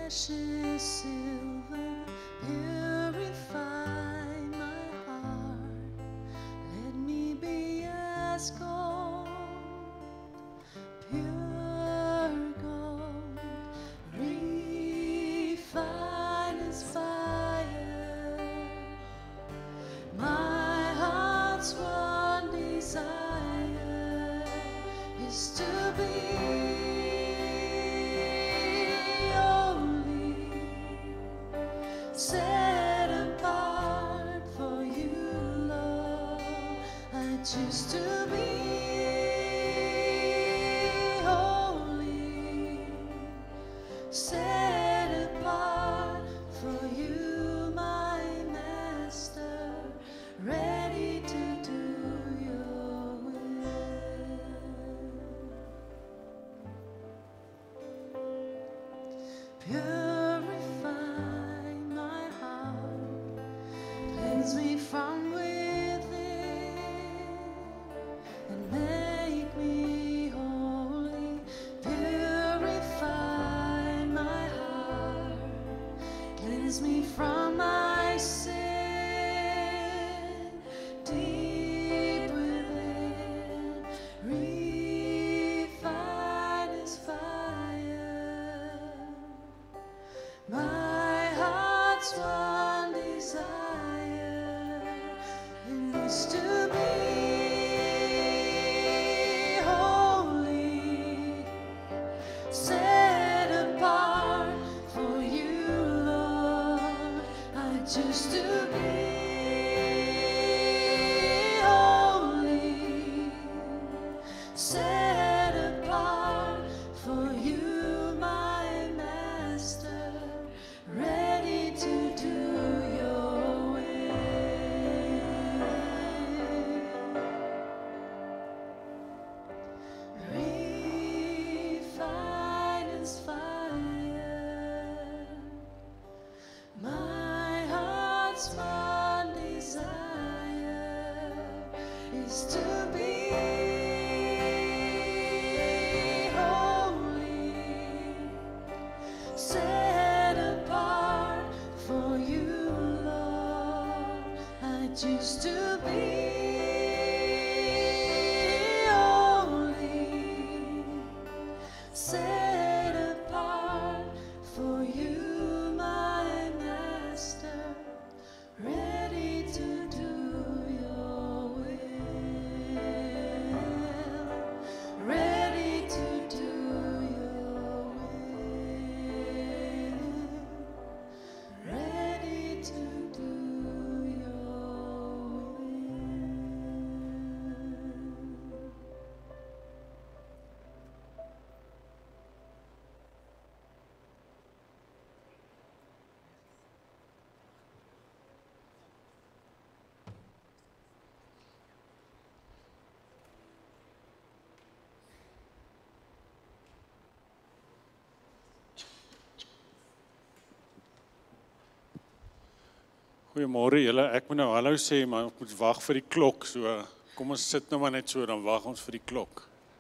precious silver, purify my heart. Let me be as gold, pure gold, refined as fire. My heart's one desire is to be set apart for you, Lord. I choose to be holy, set apart for you, my Master, ready to do your will. Purify my heart, cleanse me from within, and make me holy. Purify my heart, cleanse me from my sin, deep within, refined as fire. My heart's one desire is to be holy, set apart for you, Lord. I choose to be holy, set apart for you, my Master, ready to do your will. Refined as fire. My heart's one desire is to be holy, set apart for you, Lord. I choose to be holy, set apart for you, my Master, ready to do your will, ready to do your will, ready to do your will. Goeiemôre julle, ek moet nou hallo sê, maar ek moet wag vir die klok, so kom ons sit nou maar net so, dan wag ons vir die klok.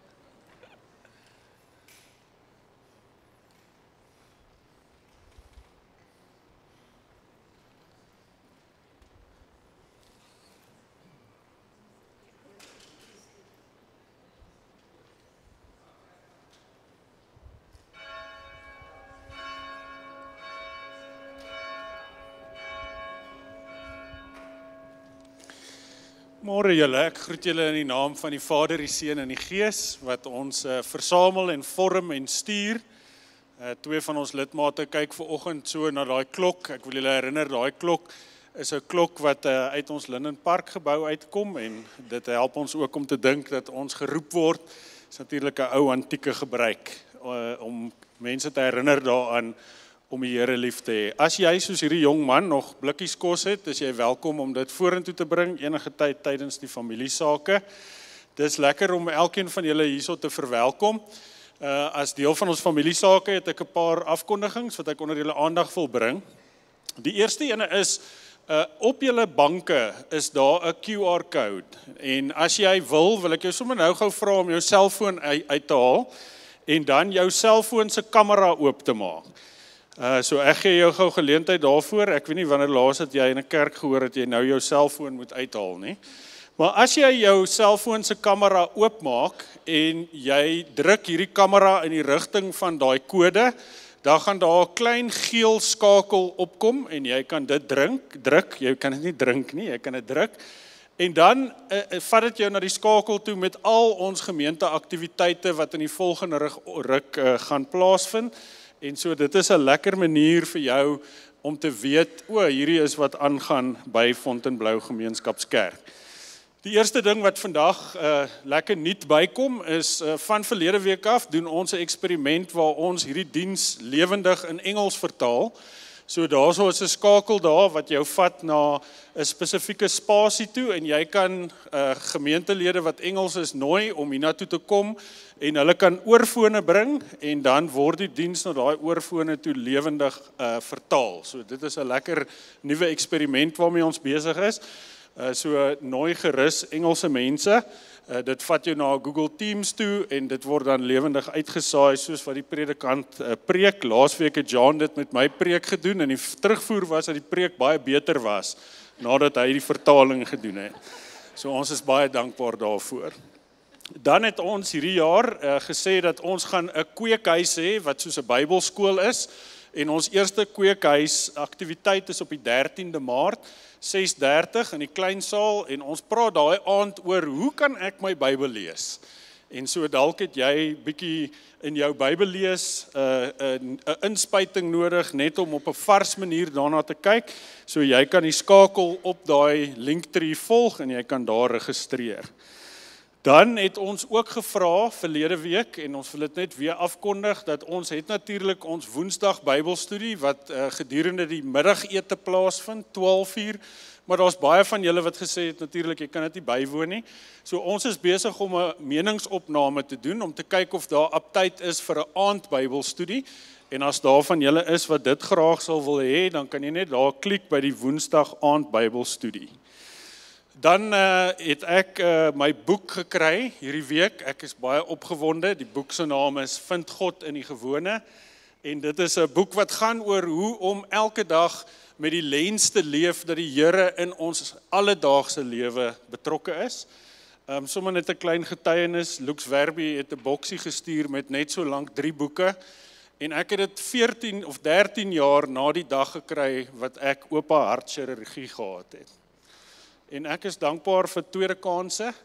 Môre julle, ek groet julle in die naam van die Vader, die Seun en die Gees, wat ons versamel en vorm en stuur. Twee van ons lidmate kyk vanoggend so na daai klok. Ek wil julle herinner, daai klok is 'n klok wat uit ons Linden Park gebou uitkom, en dit help ons ook om te dink dat ons geroep word. Dit is natuurlik 'n ou antieke gebruik, om mense te herinner daaraan om die Here lief te hê. As jy soos hierdie jong man nog blikkies kos het, is jy welkom om dit vorentoe te bring enige tyd tydens die familiesake. Dis lekker om elkeen van julle hierso te verwelkom. As deel van ons familiesake het ek 'n paar afkondigings wat ek onder julle aandag wil bring. Die eerste ene is, op julle banke is daar 'n QR code, en as jy wil ek jou sommer nou gou vra om jou selfoon uit te haal en dan jou selfoon se kamera oop te maak. So ek gee jou gou geleentheid daarvoor. Ek weet nie wanneer laas het jy in 'n kerk gehoor dat jy nou jou selfoon moet uithaal nie. Maar as jy jou selfoon se kamera oopmaak en jy druk hierdie kamera in die rigting van daai kode, dan gaan daar 'n klein geel skakel opkom en jy kan dit druk, jy kan dit nie drink nie, jy kan dit druk. En dan vat dit jou na die skakel toe met al ons gemeenteaktiwiteite wat in die volgende ruk gaan plaasvind. En so dit is 'n lekker manier vir jou om te weet, hierdie is wat aangaan by Fontainebleau Gemeenskapskerk. Die eerste ding wat vandag lekker nuut bykom is van verlede week af doen ons 'n eksperiment waar ons hierdie diens lewendig in Engels vertaal. So daarso is 'n skakel daar wat jou vat na 'n spesifieke spasie toe en jy kan gemeentelede wat Engels is nooi om hiernatoe te kom en hulle kan oorfone bring en dan word die diens na daai oorfone toe lewendig vertaal. So dit is 'n lekker nuwe eksperiment waarmee ons besig is. So nooi gerus Engelse mense. Dit vat jou na Google Teams toe en dit word dan lewendig uitgesaai soos wat die predikant preek. Laasweek het John dit met my preek gedoen en die terugvoer was dat die preek baie beter was nadat hy die vertaling gedoen het. So ons is baie dankbaar daarvoor. Dan het ons hierdie jaar gesê dat ons gaan 'n kweekhuis hê wat soos 'n Bybelskool is en ons eerste kweekhuis aktiwiteit is op die 13de Maart. 6:30 in die klein saal en ons praat daai aand oor hoe kan ek my Bybel lees? En so dalk het jy bietjie in jou Bybel lees 'n inspuiting nodig net om op 'n vars manier daarna te kyk. So jy kan die skakel op daai linktree volg en jy kan daar registreer. Dan het ons ook gevra verlede week en ons wil dit net weer afkondig dat ons het natuurlik ons Woensdag Bybelstudie wat gedurende die middagete plaasvind 12:00, maar daar's baie van julle wat gesê het natuurlik jy kan dit nie bywoon nie. So ons is besig om 'n meningsopname te doen om te kyk of daar aptyd is vir 'n aand Bybelstudie. En as daar van julle is wat dit graag sal wil hê, dan kan jy net daar klik by die Woensdag aand Bybelstudie. Dan het ek my boek gekry hierdie week. Ek is baie opgewonde. Die boek se naam is Vind God in die Gewone. En dit is 'n boek wat gaan oor hoe om elke dag met die lens te leef dat die Here in ons alledaagse lewe betrokke is. Sommer net 'n klein getuienis. Lux Werby het 'n boksie gestuur met net so lank 3 boeke. En ek het dit 14 of 13 jaar na die dag gekry wat ek oop hartchirurgie gehad het. En ek is dankbaar vir tweede kanse.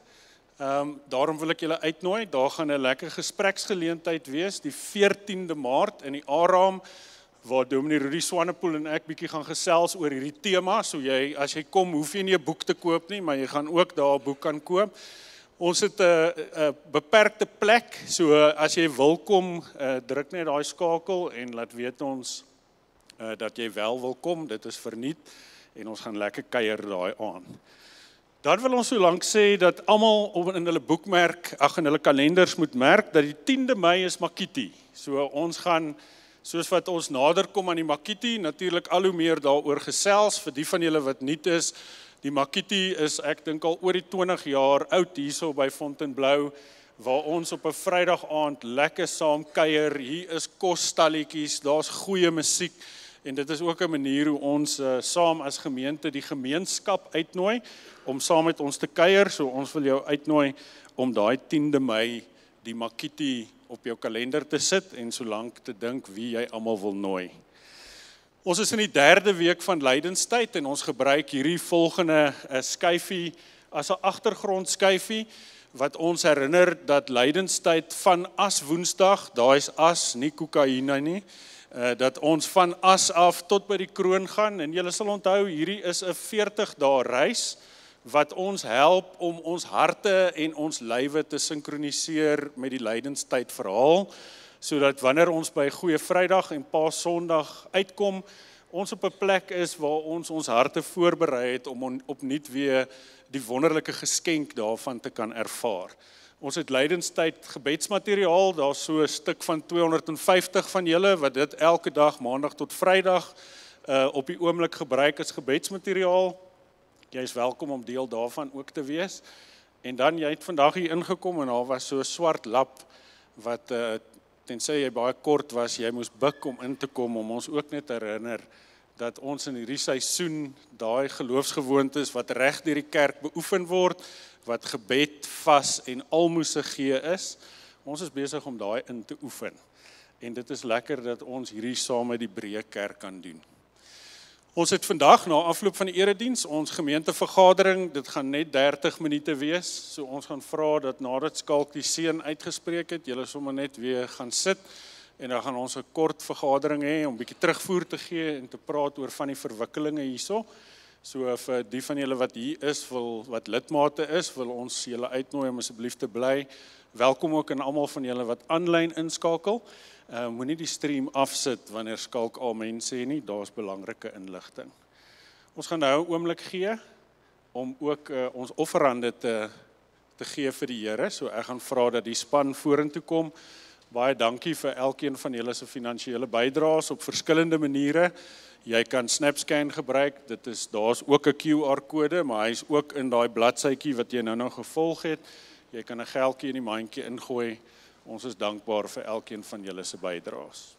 Daarom wil ek julle uitnooi. Daar gaan 'n lekker gespreksgeleentheid wees die 14de Maart in die Aram waar Dominee Rudy Swanepoel en ek bietjie gaan gesels oor hierdie tema. So as jy kom, hoef jy nie 'n boek te koop nie, maar jy gaan ook daar 'n boek kan koop. Ons het 'n beperkte plek. So as jy wil kom, druk net daai skakel en laat weet ons dat jy wel wil kom. Dit is verniet en ons gaan lekker kuier daai aand. Dan wil ons so lank sê dat almal in hulle boekmerk, in hulle kalenders moet merk dat die 10de Mei is Makiti. So ons gaan, soos wat ons nader kom aan die Makiti, natuurlik al hoe meer daaroor gesels. Vir die van julle wat nuut is, die Makiti is ek dink al oor die 20 jaar oud hierso by Fontainebleau, waar ons op 'n Vrydag aand lekker saam kuier. Hier is kosstalletjies, daar's goeie musiek. En dit is ook 'n manier hoe ons saam as gemeente die gemeenskap uitnooi om saam met ons te kuier. So ons wil jou uitnooi om daai 10de Mei die Makiti op jou kalender te sit en solank te dink wie jy almal wil nooi. Ons is in die 3de week van lydenstyd en ons gebruik hierdie volgende skyfie as 'n agtergrondskyfie wat ons herinner dat lydenstyd van as Woensdag, daai is as, nie kokaine nie. Dat ons van as af tot by die kroon gaan en julle sal onthou hierdie is 'n 40 dae reis wat ons help om ons harte en ons lywe te sinkroniseer met die lydenstyd verhaal sodat wanneer ons by Goeie Vrydag en Paasondag uitkom ons op 'n plek is waar ons harte voorberei het om opnuut weer die wonderlike geskenk daarvan te kan ervaar. Ons het lydenstyd gebedsmateriaal, daar's so 'n stuk van 250 van julle wat dit elke dag maandag tot Vrydag op die oomblik gebruik as gebedsmateriaal. Jy is welkom om deel daarvan ook te wees. En dan jy het vandag hier ingekom en daar was so 'n swart lap wat tensy jy baie kort was, jy moes buk om in te kom, om ons ook net te herinner, dat ons in hierdie seisoen, daai geloofsgewoontes wat reg deur die kerk beoefen word, wat gebed, vas en almoses gee is, ons is besig om daai in te oefen. En dit is lekker dat ons hierdie saam met die breë kerk kan doen. Ons het vandag na afloop van die erediens, ons gemeentevergadering, dit gaan net 30 minute wees, so ons gaan vra dat nadat Skalk die seën uitgespreek het, julle sommer net weer gaan sit, en dan gaan ons 'n kort vergadering hê, om 'n bietjie terugvoer te gee, en te praat oor van die verwikkelinge hierso. So vir die van julle wat hier is, wat lidmate is, wil ons julle uitnooi om asseblief te bly. Welkom ook aan almal van julle wat aanlyn inskakel. Moenie die stream afsit wanneer Skalk amen sê nie, daar's belangrike inligting. Ons gaan nou 'n oomblik gee om ook ons offerhande te gee vir die Here. So ek gaan vra dat die span vorentoe kom. Baie dankie vir elkeen van julle se finansiële bydraes op verskillende maniere. Jy kan SnapScan gebruik, daar's ook 'n QR-kode, maar hy's ook in daai bladsytjie wat jy nou gevolg het. Jy kan 'n geldjie in die mandjie ingooi. Ons is dankbaar vir elkeen van julle se bydraes.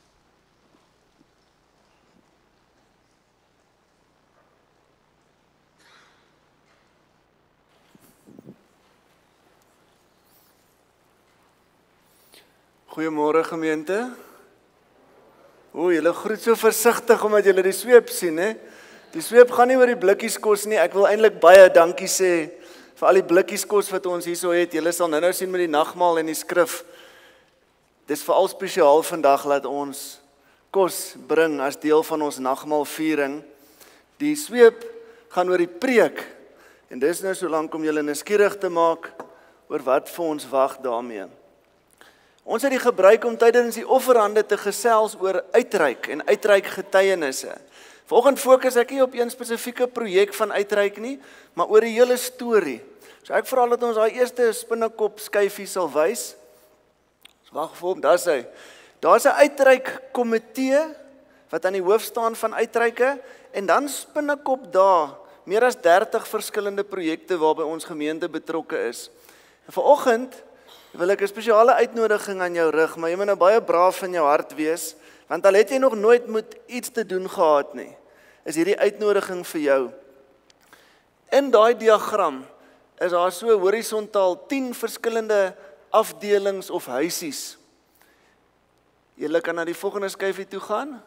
Goeiemôre gemeente. Julle groet so versigtig omdat julle die sweep sien, hè? Die sweep gaan nie oor die blikkies kos nie. Ek wil eintlik baie dankie sê vir al die blikkies kos wat ons hierso het. Julle sal nou sien met die nagmaal en die skrif. Dis veral spesiaal vandag dat ons kos bring as deel van ons nagmaalviering. Die sweep gaan oor die preek. En dis nou so lank om julle nuuskierig te maak oor wat vir ons wag daarmee. Ons het die gebruik om tydens die offerhande te gesels oor uitreik en uitreik getuienisse. Vanoggend fokus ek nie op een spesifieke projek van uitreik nie, maar oor die hele storie. So ek vra dat ons daai eerste spinnekop skyfie sal wys. Wag vir hom, daar's hy. Daar's 'n uitreik komitee wat aan die hoof staan van uitreike en dan spinnekop daar meer as 30 verskillende projekte waarby ons gemeente betrokke is. En vanoggend wil ek 'n spesiale uitnodiging aan jou rig, maar jy moet nou baie braaf in jou hart wees, want al het jy nog nooit met iets te doen gehad nie, is hierdie uitnodiging vir jou. In daai diagram is daar so horisontaal 10 verskillende afdelings of huisies. Julle kan na die volgende skyfie toe gaan.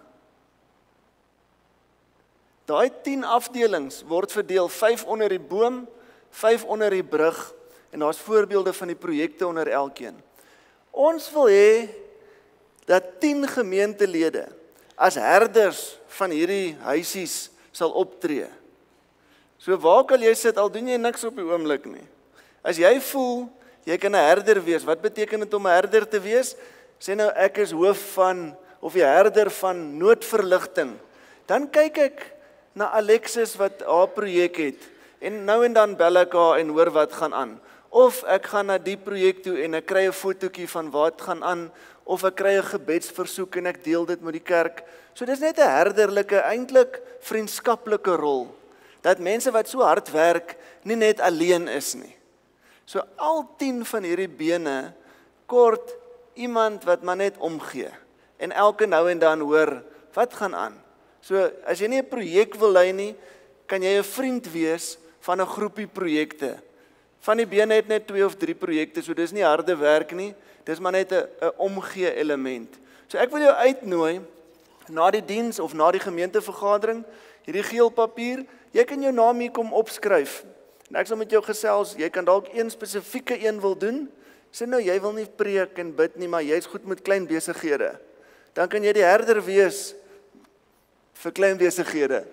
Daai 10 afdelings word verdeel, 5 onder die boom, 5 onder die brug, en daar's voorbeelde van die projekte onder elkeen. Ons wil hê dat 10 gemeentelede as herders van hierdie huisies sal optree. So waar kan jy sit, al doen jy niks op die oomblik nie. As jy voel, jy kan 'n herder wees, wat beteken dit om 'n herder te wees? Sê nou ek is hoof van, of die herder van noodverligting. Dan kyk ek na Alexis wat haar projek het, en nou en dan bel ek haar en hoor wat gaan aan. Of ek gaan na die projek toe en ek kry 'n fotootjie van wat gaan aan, of ek kry 'n gebedsversoek en ek deel dit met die kerk. So dis net 'n herderlike, eintlik vriendskaplike rol, dat mense wat so hard werk, nie net alleen is nie. So al 10 van hierdie bene, kort iemand wat maar net omgee, en elke nou en dan hoor, wat gaan aan. So as jy nie 'n projek wil lei nie, kan jy 'n vriend wees van 'n groepie projekte. Van die bene het net 2 of 3 projekte, so dis nie harde werk nie, dis maar net 'n omgee element. So ek wil jou uitnooi, na die diens of na die gemeentevergadering, hierdie geel papier, jy kan jou naam hier kom opskryf. En ek sal met jou gesels, jy kan dalk een spesifieke een wil doen, sê nou jy wil nie preek en bid nie, maar jy's goed met klein besighede. Dan kan jy die herder wees vir klein besighede.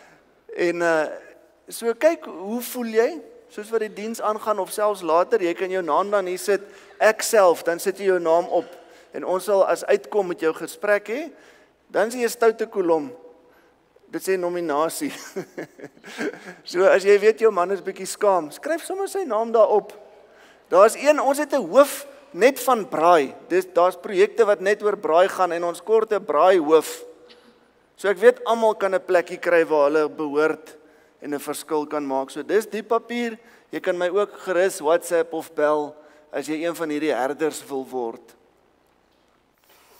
En so kyk, hoe voel jy? Soos wat die diens aangaan of selfs later, jy kan jou naam dan hier sit, ek self, dan sit jy jou naam op. En ons sal as uitkom met jou gesprek hê, dan sê jy 'n stoute kolom. Dit sê nominasie. So as jy weet jou man is bietjie skaam, skryf sommer sy naam daarop. Daar's ons het 'n hoof net van braai. Daar's projekte wat net oor braai gaan en ons kort 'n braai hoof. So ek weet almal kan 'n plekkie kry waar hulle behoort en 'n verskil kan maak. So dis die papier. Jy kan my ook gerus WhatsApp of bel as jy een van hierdie herders wil word.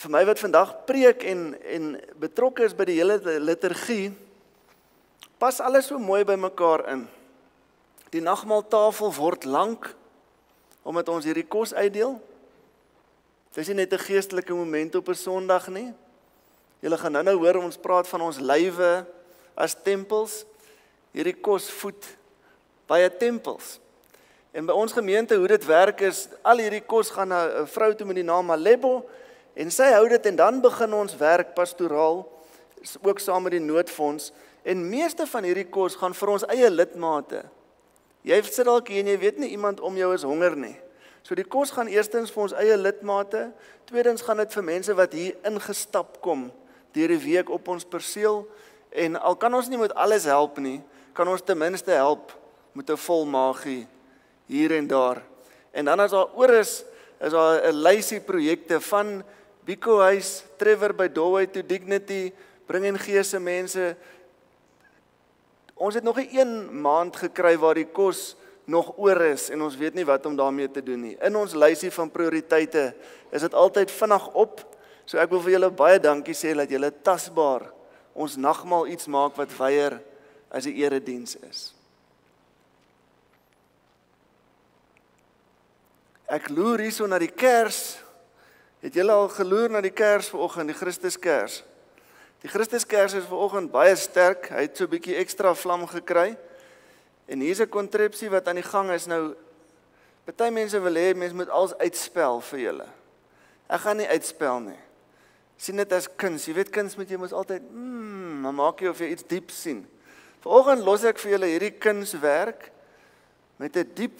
vir my wat vandag preek en betrokke is by die hele liturgie, pas alles so mooi by mekaar in. Die nagmaaltafel word lank, omdat ons hierdie kos uitdeel. Dis nie net 'n geestelike moment op 'n Sondag nie. Julle gaan nou hoor, ons praat van ons lywe as tempels. Hierdie kos voed baie tempels. En by ons gemeente, hoe dit werk is, al hierdie kos gaan na 'n vrou toe met die naam Malebo, en sy hou dit en dan begin ons werk pastoraal, ook saam met die noodfonds, en meeste van hierdie kos gaan vir ons eie lidmate. Jy sit dalk hier en jy weet nie iemand om jou is honger nie. So die kos gaan eerstens vir ons eie lidmate, tweedens gaan dit vir mense wat hier ingestap kom, deur die week op ons perseel, en al kan ons nie met alles help nie, kan ons ten minste help met 'n vol maagie hier en daar. En dan as daar oor is daar 'n lysie projekte van Biko Huis, Trevor by Doorway to Dignity, Bring NG se mense. Ons het nog nie 1 maand gekry waar die kos nog oor is en ons weet nie wat om daarmee te doen nie. In ons lysie van prioriteite is dit altyd vinnig op. So ek wil vir julle baie dankie sê dat julle tasbaar ons nagmaal iets maak wat weier as die erediens is. Ek loer hierso na die kers. Het julle al geloer na die kers vanoggend, die Christuskers? Die Christuskers is vanoggend baie sterk. Hy het so 'n bietjie ekstra vlam gekry. En hier's 'n kontrepsie wat aan die gang is nou. Party mense wil hê mense moet alles uitspel vir julle. Ek gaan nie uitspel nie. Sien dit as kuns. Jy weet kuns moet jy mos altyd dan maak jy of jy iets diep sien. Vanoggend los ek vir julle hierdie kunswerk met 'n diep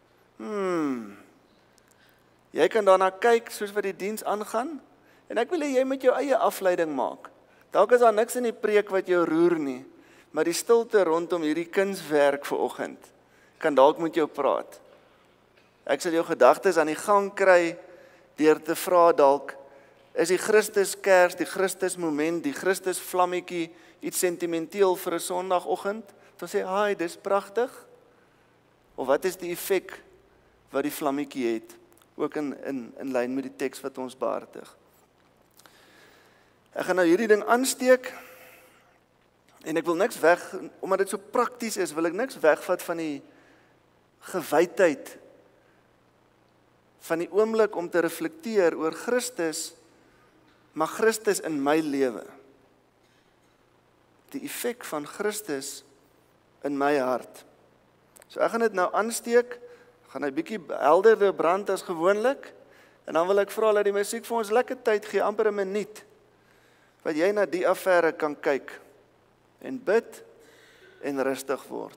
Jy kan daarna kyk soos wat die diens aangaan, en ek wil hê jy moet jou eie afleiding maak. Dalk is daar niks in die preek wat jou roer nie, maar die stilte rondom hierdie kunswerk vanoggend kan dalk met jou praat. Ek sal jou gedagtes aan die gang kry deur te vra dalk, is die Christuskers, die Christusmoment, die Christusvlammetjie iets sentimenteel vir 'n Sondagoggend? Dan sê, "Haai, dis pragtig." Of wat is die effek wat die vlammetjie het? Ook in lyn met die teks wat ons behartig. Ek gaan nou hierdie ding aansteek, en ek wil niks weg, omdat dit so prakties is, wil ek niks wegvat van die gewydheid, van die oomblik om te reflekteer oor Christus, maar Christus in my lewe. Die effek van Christus in my hart. So ek gaan dit nou aansteek, gaan hy bietjie helderder brand as gewoonlik, en dan wil ek vra dat die musiek vir ons lekker tyd gee, amper 'n minuut, wat jy na die affære kan kyk, en bid, en rustig word.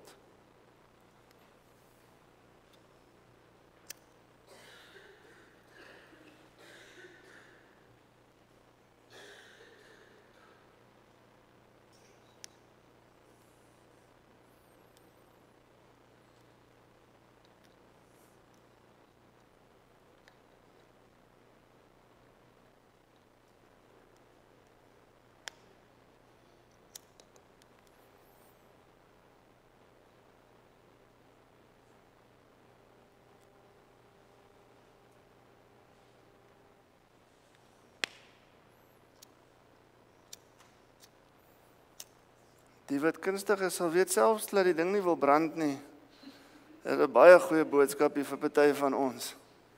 Die wat kunstig is, sal weet selfs dat die ding nie wil brand nie. Dit is 'n baie goeie boodskap hier vir party van ons.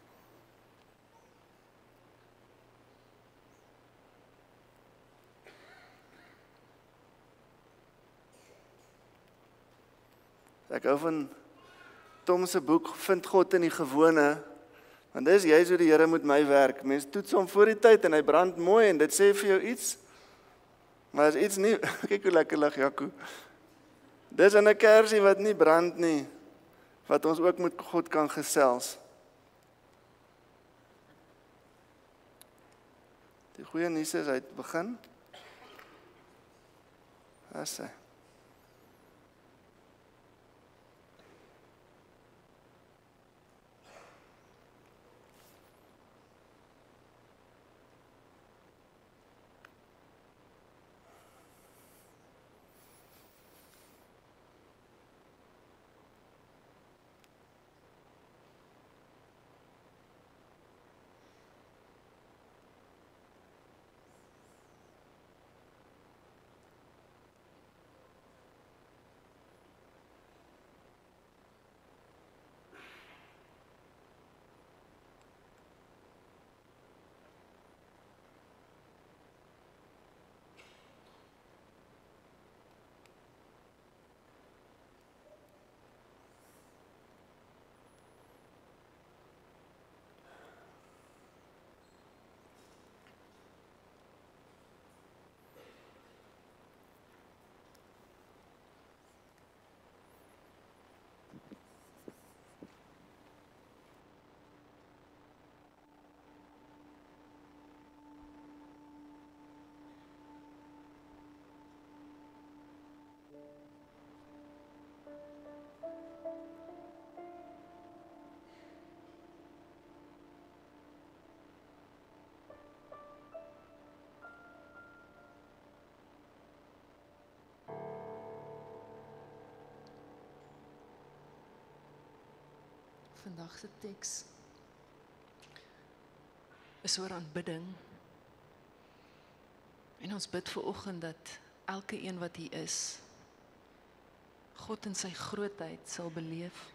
Ek hou van Tom se boek, Vind God in die gewone, want dis juist hoe die Here met my werk. Mense toets hom voor die tyd en hy brand mooi en dit sê vir jou iets. Maar as iets nie, kyk hoe lekker lig Jaco. Dis 'n kersie wat nie brand nie, wat ons ook met God kan gesels. Die goeie nuus is, hy het begin. As hy. vandag se teks is oor aanbidding. En ons bid vanoggend dat elke een wat hier is, God in sy grootheid sal beleef.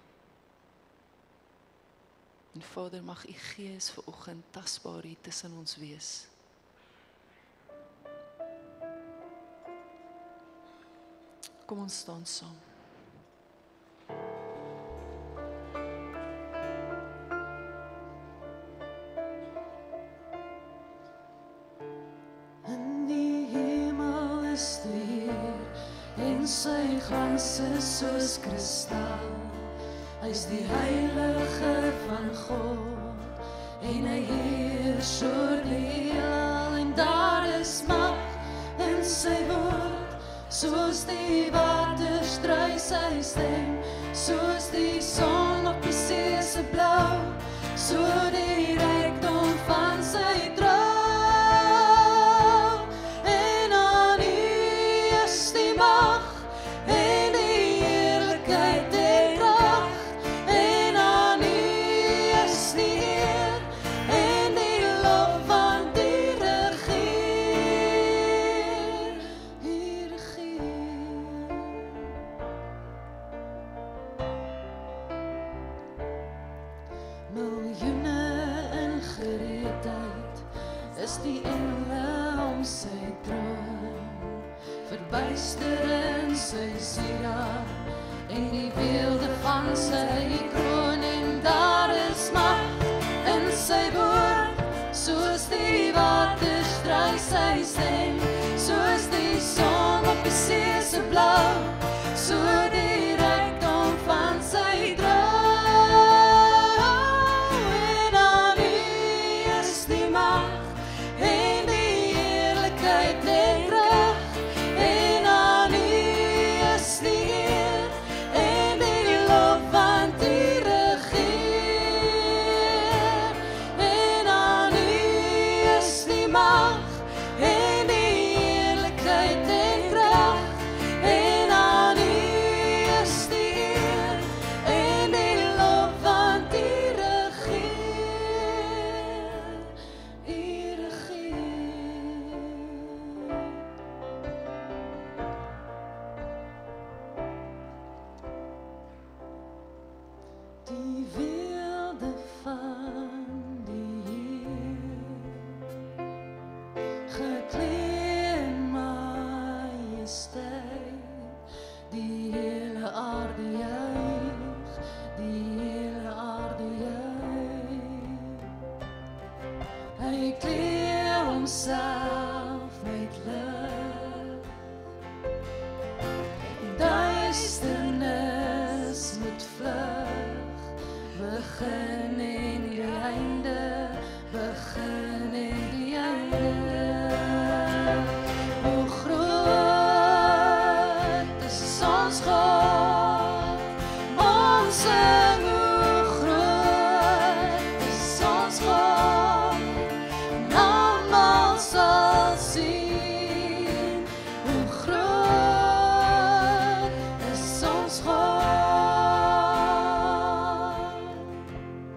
En Vader, mag u Gees vanoggend tasbaar hier tussen ons wees. Kom ons staan saam. In die hemel is die Heer, en sy glans is soos kristal. Hy is die heilige van God, en hy heers oor die heelal, en daar is mag in sy woord, soos die waters dry sy stem, soos die son op die see se blou, so die rykdom van sy trou. En aan U is die mag, en die heerlikheid en krag, en aan U is die eer, en die lof van die regeer. U regeer. Miljoene in gereedheid is die engele om sy troon, verbuister in sy sieraad, en die beelde van sy kroon, en daar is mag in sy woord, soos die waters dry sy stem, soos die son op die see se blou, so die rykdom van sy trou. En aan U is die mag, en die heerlikheid en krag, en aan U is die eer, en die lof van die regeer. En aan U is die mag, en die heerlikheid en krag, en aan U is die eer, en die lof van die regeer. U regeer. Die wilde van die Heer, geklee in majesteit, die hele aarde juig, die hele aarde juig. Hy klee homself met lig, duisternis moet vlug, begin en die einde, begin en die einde. Hoe groot is ons God, ons sing hoe groot is ons God, en almal sal sien, hoe groot is ons God.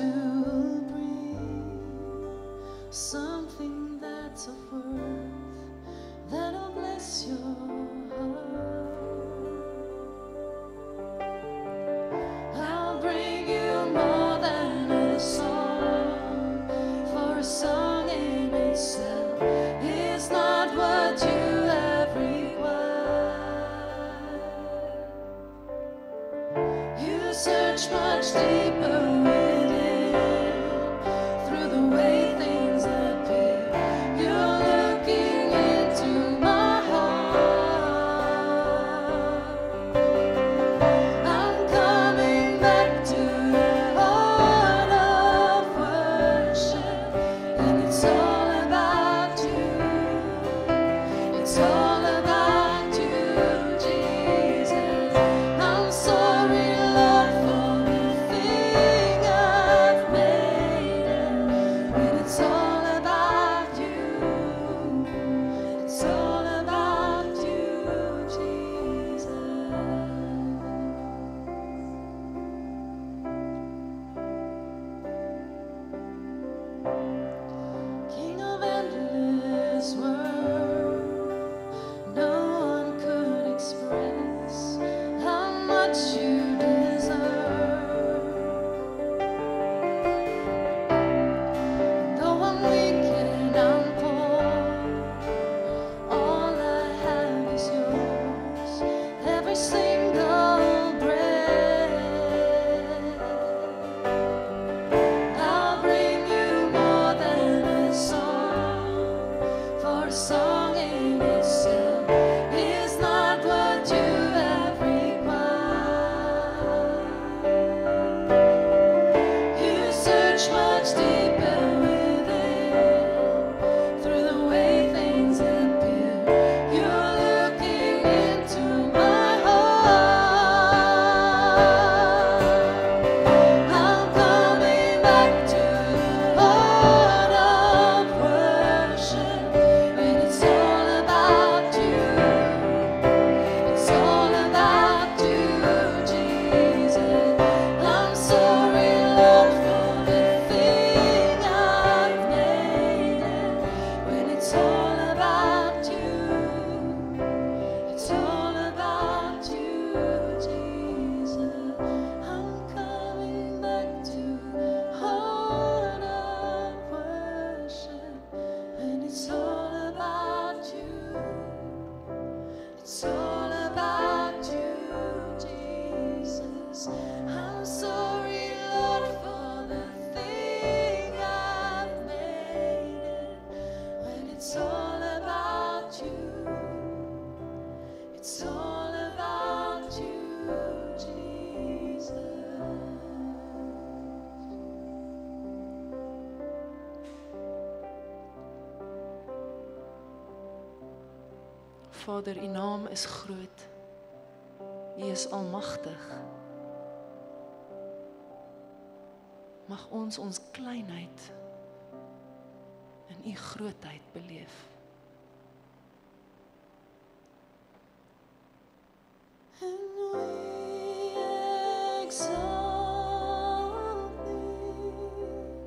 to bring something that's of worth that'll bless your heart. I'll bring you more than a song, for a song in itself is not what you have required. You search much deeper within, through the way things appear. You're looking into my heart. I'm coming back to the heart of worship, and it's all about you. It's all about you, Jesus. I'm sorry, Lord, for the thing I've made it. When it's all about you, it's all about you, Jesus. King of endless world, no one could express how much you deserve. Though I'm weak and I'm poor, all I have is yours, every single breath. I'll bring you more than a song, for a song in itself is not what you have required. You search much deeper within, through the way things appear. You're looking into my heart. I'm coming back to the heart of worship, when it's all about you. It's all about you, Jesus. I'm sorry, Lord, for the thing I've made it. When it's all about you, it's all about you, Jesus. I'm coming back to the heart of worship, and it's all about you. It's all about you, Jesus. I'm sorry, Lord, for the thing I've made it. When it's all about you, it's all about you, Jesus. Vader, U naam is groot. U is almagtig. Mag ons kleinheid in U grootheid beleef. And we exalt thee,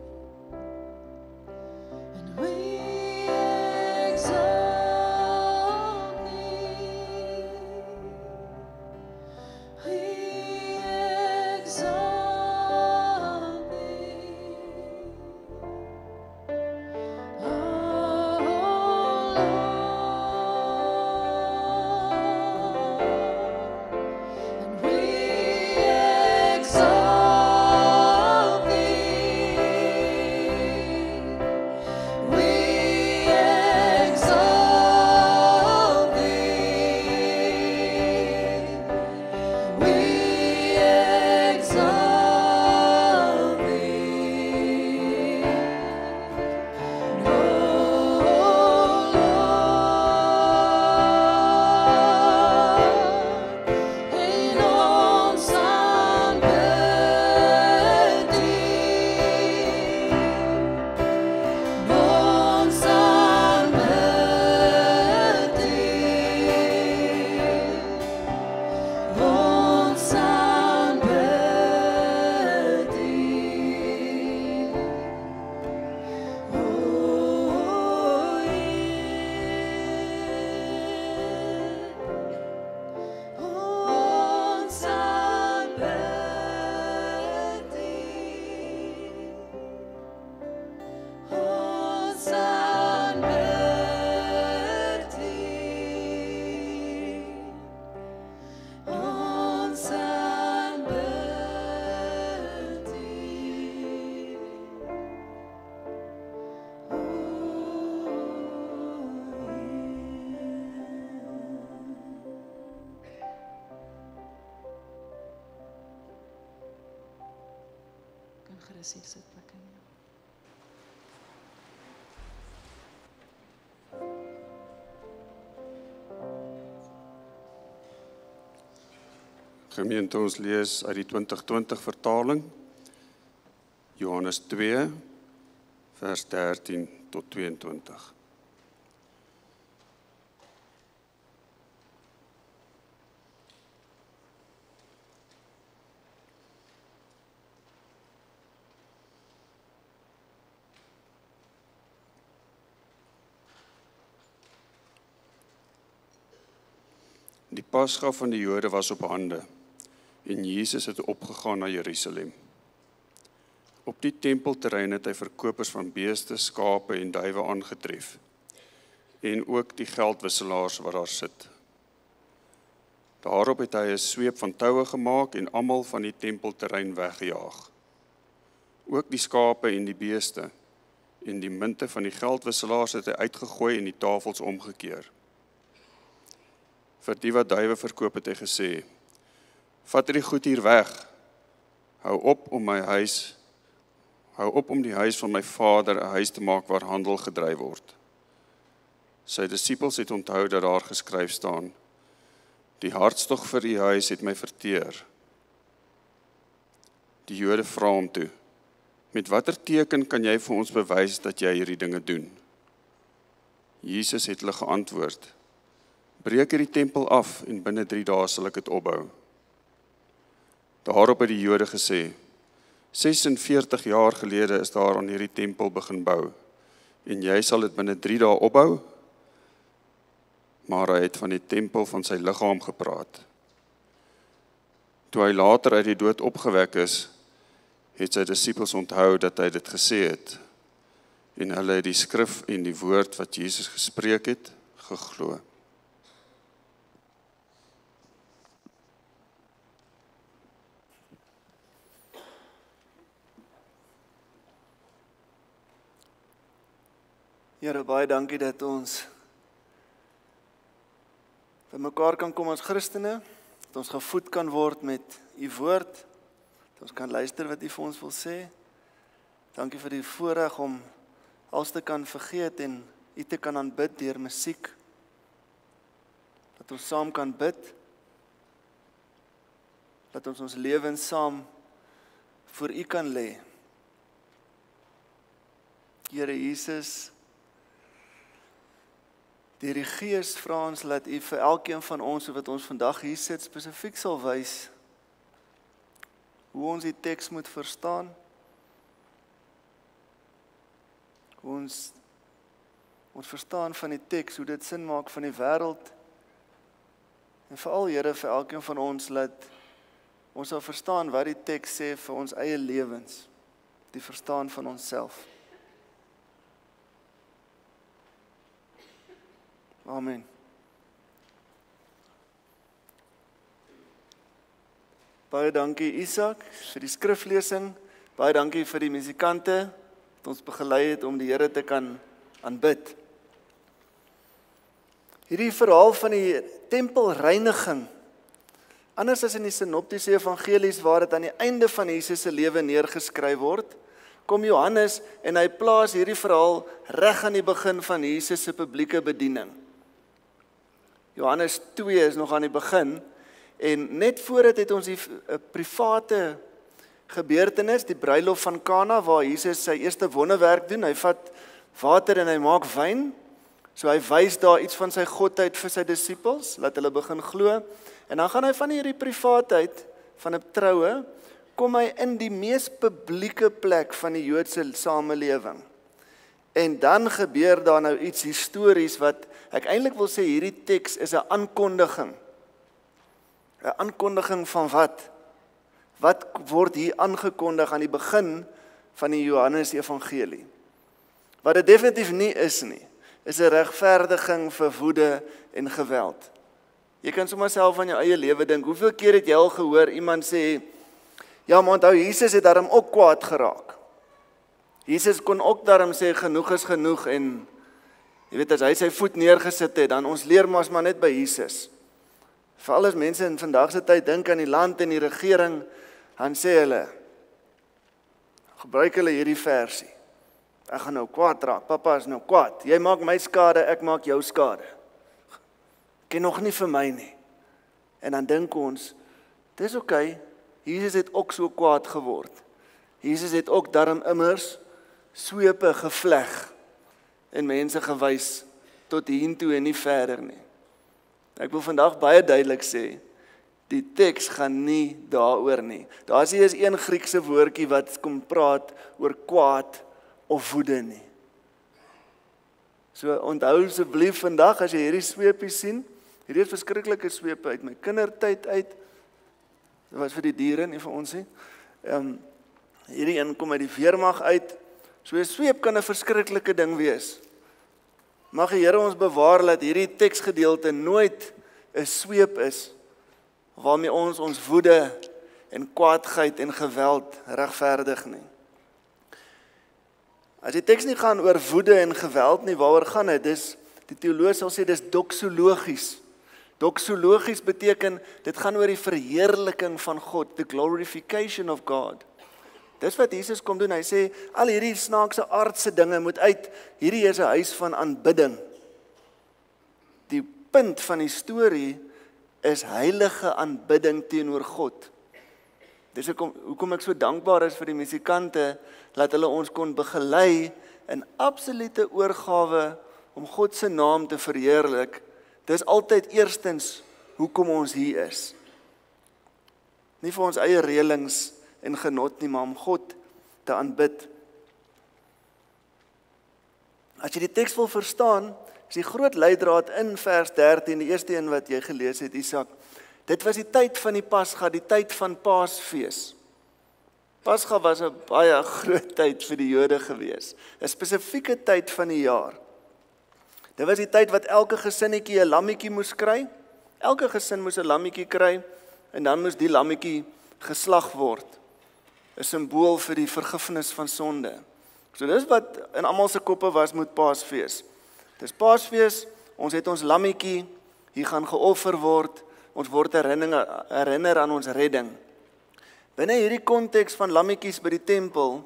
and we exalt thee, we exalt thee, oh Lord. And we exalt is die sitplekke nie. Gemeente, ons lees uit die 2020 vertaling, Johannes 2, vers 13 tot 22. Die Pasga van die Jode was op hande, en Jesus het opgegaan na Jerusalem. Op die tempelterrein het hy verkopers van beeste, skape en duwe aangetref, en ook die geldwisselaars wat daar sit. Daarop het hy 'n sweep van toue gemaak en almal van die tempelterrein weggejaag. Ook die skape en die beeste en die munte van die geldwisselaars het hy uitgegooi en die tafels omgekeer. Vir die wat duwe verkoop het hy gesê, vat hierdie goed hier weg, hou op om die huis van my Vader 'n huis te maak waar handel gedryf word. Sy disippels het onthou dat daar geskryf staan, die hartstog vir u huis het my verteer. Die Jode vra hom toe, met watter teken kan jy vir ons bewys dat jy hierdie dinge doen? Jesus het hulle geantwoord, breek hierdie tempel af en binne 3 dae sal ek dit opbou. Daarop het die Jode gesê, 46 jaar gelede is daar aan hierdie tempel begin bou, en jy sal dit binne 3 dae opbou? Maar hy het van die tempel van sy liggaam gepraat. Toe hy later uit die dood opgewek is, het sy disippels onthou dat hy dit gesê het, en hulle het die skrif en die woord wat Jesus gespreek het, geglo. Here, baie dankie dat ons by mekaar kan kom as Christene, dat ons gevoed kan word met u woord, dat ons kan luister wat u vir ons wil sê. Dankie vir die voorreg om alles te kan vergeet en u te kan aanbid deur musiek. Dat ons saam kan bid. Dat ons ons lewens saam voor u kan lê. Here Jesus, deur die Gees vra ons dat u vir elkeen van ons wat ons vandag hier sit spesifiek sal wys hoe ons die teks moet verstaan. Hoe ons verstaan van die teks, hoe dit sin maak van die wêreld. En veral Here vir elkeen van ons dat ons sal verstaan wat die teks sê vir ons eie lewens, die verstaan van onsself. Amen. Baie dankie Isak vir die skriflesing. Baie dankie vir die musikante wat ons begelei het om die Here te kan aanbid. Hierdie verhaal van die tempelreiniging, anders as in die sinoptiese evangelies waar dit aan die einde van Jesus se lewe neergeskryf word, kom Johannes en hy plaas hierdie verhaal reg aan die begin van Jesus se publieke bediening. Johannes 2 is nog aan die begin, en net voor dit het ons die private gebeurtenis, die bruilof van Kana, waar Jesus sy eerste wonderwerk doen. Hy vat water en hy maak wyn, so hy wys daar iets van sy godheid vir sy disippels, laat hulle begin glo, en dan gaan hy van hierdie privaatheid van 'n troue, kom hy in die mees publieke plek van die Joodse samelewing. En dan gebeur daar nou iets histories wat ek eintlik wil sê hierdie teks is 'n aankondiging. 'n Aankondiging van wat? Wat word hier aangekondig aan die begin van die Johannes Evangelie? Wat dit definitief nie, is 'n regverdiging vir woede en geweld. Jy kan sommer self aan jou eie lewe dink, hoeveel keer het jy al gehoor iemand sê, ja, maar onthou, Jesus het daarom ook kwaad geraak. Jesus kon ook daarom sê, genoeg is genoeg, en jy weet, as hy sy voet neergesit het, dan ons leer maar net by Jesus. Veral as mense in vandag se tyd dink aan die land en die regering, dan sê hulle, gebruik hulle hierdie versie. Ek gaan nou kwaad raak, pappa is nou kwaad. Jy maak my skade, ek maak jou skade. Ken nog nie vir my nie. En dan dink ons, dis oké, Jesus het ook so kwaad geword. Jesus het ook darm immers swepe gevleg en mense gewys tot hiertoe en nie verder nie. Ek wil vandag baie duidelik sê, die teks gaan nie daaroor nie. Daar is nie eens een Griekse woordjie wat kom praat oor kwaad of woede nie. So onthou asseblief vandag as jy hierdie sweepies sien, hierdie is verskriklike swepe uit my kindertyd uit. Dit was vir die diere, nie vir ons nie. Hierdie een kom uit die weermag uit. So 'n sweep kan 'n verskriklike ding wees. Mag die Here ons bewaar dat hierdie teksgedeelte nooit 'n sweep is waarmee ons woede en kwaadheid en geweld regverdig nie. As die teks nie gaan oor woede en geweld nie, waaroor gaan dit? Dis die teoloog sal sê dis doxologies. Doxologies beteken dit gaan oor die verheerliking van God, the glorification of God. Dis wat Jesus kom doen. Hy sê al hierdie snaakse aardse dinge moet uit. Hierdie is 'n huis van aanbidding. Die punt van die storie is heilige aanbidding teenoor God. Dis hoekom ek so dankbaar is vir die musikante dat hulle ons kon begelei in absolute oorgawe om God se naam te verheerlik. Dis altyd eerstens hoekom ons hier is. Nie vir ons eie reëlings en genot nie, maar om God te aanbid. As jy die teks wil verstaan, is die groot leidraad in vers 13, die eerste een wat jy gelees het, Isak. Dit was die tyd van die Pasga, die tyd van Paasfees. Pasga was 'n baie groot tyd vir die Jode gewees, 'n spesifieke tyd van die jaar. Dit was die tyd wat elke gesinnetjie 'n lammetjie moes kry. Elke gesin moes 'n lammetjie kry en dan moes die lammetjie geslag word. 'n Simbool vir die vergifnis van sonde. So dis wat in almal se koppe was met Paasfees. Dis Paasfees, ons het ons lammetjie, hier gaan geoffer word, ons word herinner aan ons redding. Binne hierdie konteks van lammetjies by die tempel,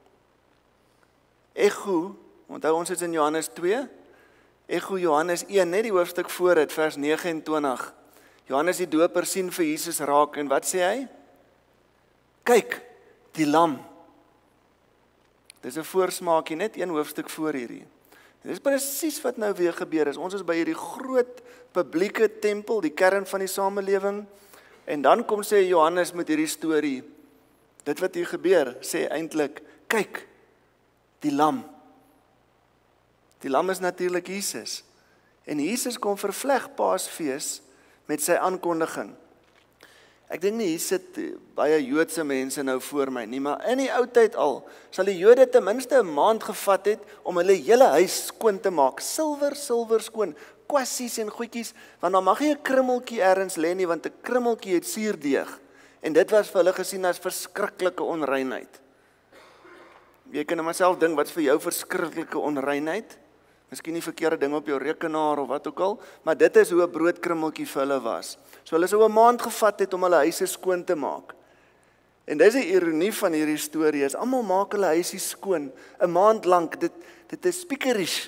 Ego, onthou ons is in Johannes 2, Ego Johannes 1, net die hoofstuk voor dit, vers 29. Johannes die doper sien vir Jesus raak en wat sê hy? Kyk, die lam. Dis 'n voorsmaakie, net een hoofstuk voor hierdie. Dit is presies wat nou weer gebeur is. Ons is by hierdie groot publieke tempel, die kern van die samelewing. En dan kom sê Johannes met hierdie storie. Dit wat hier gebeur, sê eintlik, kyk, die lam. Die lam is natuurlik Jesus. En Jesus kom vervleg Paasfees met sy aankondiging. Ek dink nie hier sit baie Joodse mense nou voor my nie, maar in die ou tyd al, sal die Jode ten minste 'n maand gevat het om hulle hele huis skoon te maak. Silwer skoon, kwassies en goedjies, want dan mag jy 'n krummeltjie ergens lê nie, want 'n krummeltjie het suurdeeg. En dit was vir hulle gesien as verskriklike onreinheid. Jy kan net myself dink, wat is vir jou verskriklike onreinheid? Miskien nie verkeerde ding op jou rekenaar of wat ook al, maar dit is hoe 'n broodkrummeltjie vir hulle was. So hulle sou 'n maand gevat het om hulle huise skoon te maak. En dis die ironie van hierdie storie, is almal maak hulle huisie skoon, 'n maand lank, dit is spiekerish.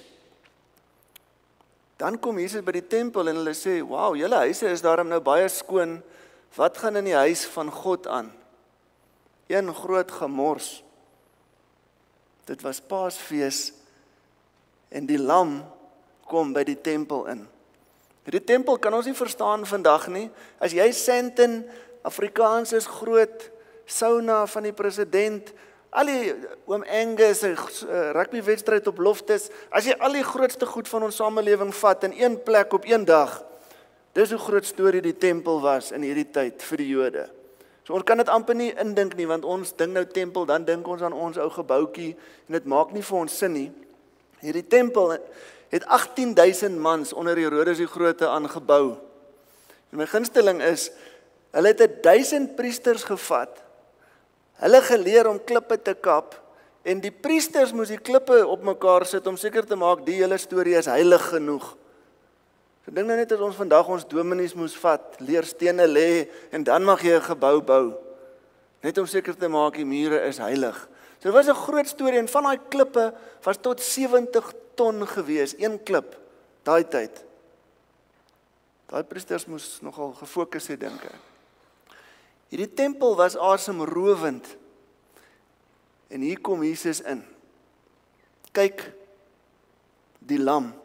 Dan kom Jesus by die tempel en hulle sê, "Wow, julle huise is daarom nou baie skoon. Wat gaan in die huis van God aan?" Een groot gemors. Dit was Paasfees en die lam kom by die tempel in. Die tempel kan ons nie verstaan vandag nie. As jy Sandton, Afrikaans is groot, sauna van die president, al die oom Angus, rugbywedstryd op Loftus, as jy al die grootste goed van ons samelewing vat in een plek op een dag, dis hoe groot storie die tempel was in hierdie tyd vir die Jode. So ons kan dit amper nie indink nie, want ons dink nou tempel, dan dink ons aan ons ou gebouetjie, en dit maak nie vir ons sin nie. Hierdie tempel het 18.000 mans onder Herodes die Grote aangebou. En my gunsteling is, hulle het 1000 priesters gevat, hulle geleer om klippe te kap, en die priesters moes die klippe op mekaar sit om seker te maak die hele storie is heilig genoeg. So dink nou net as ons vandag ons dominees moes vat, leer stene lê en dan mag jy 'n gebou bou. Net om seker te maak die mure is heilig. So dit was 'n groot storie en van daai klippe was tot 70 ton gewees, een klip, daai tyd. Daai priesters moes nogal gefokus het, dink ek. Hierdie tempel was asemrowend. En hier kom Jesus in. Kyk, die lam.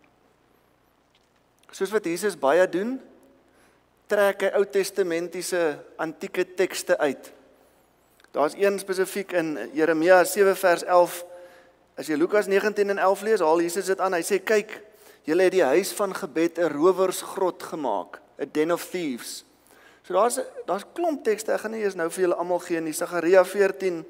Soos wat Jesus baie doen, trek hy Ou Testamentiese antieke tekste uit. Daar's een spesifiek in Jeremia 7 vers 11. As jy Lukas 19 en 11 lees, haal Jesus dit aan. Hy sê, kyk, julle het die huis van gebed 'n rowersgrot gemaak, 'n den of thieves. So daar's klomp tekste, ek gaan nie eers nou vir julle almal gee nie. Sagaria 14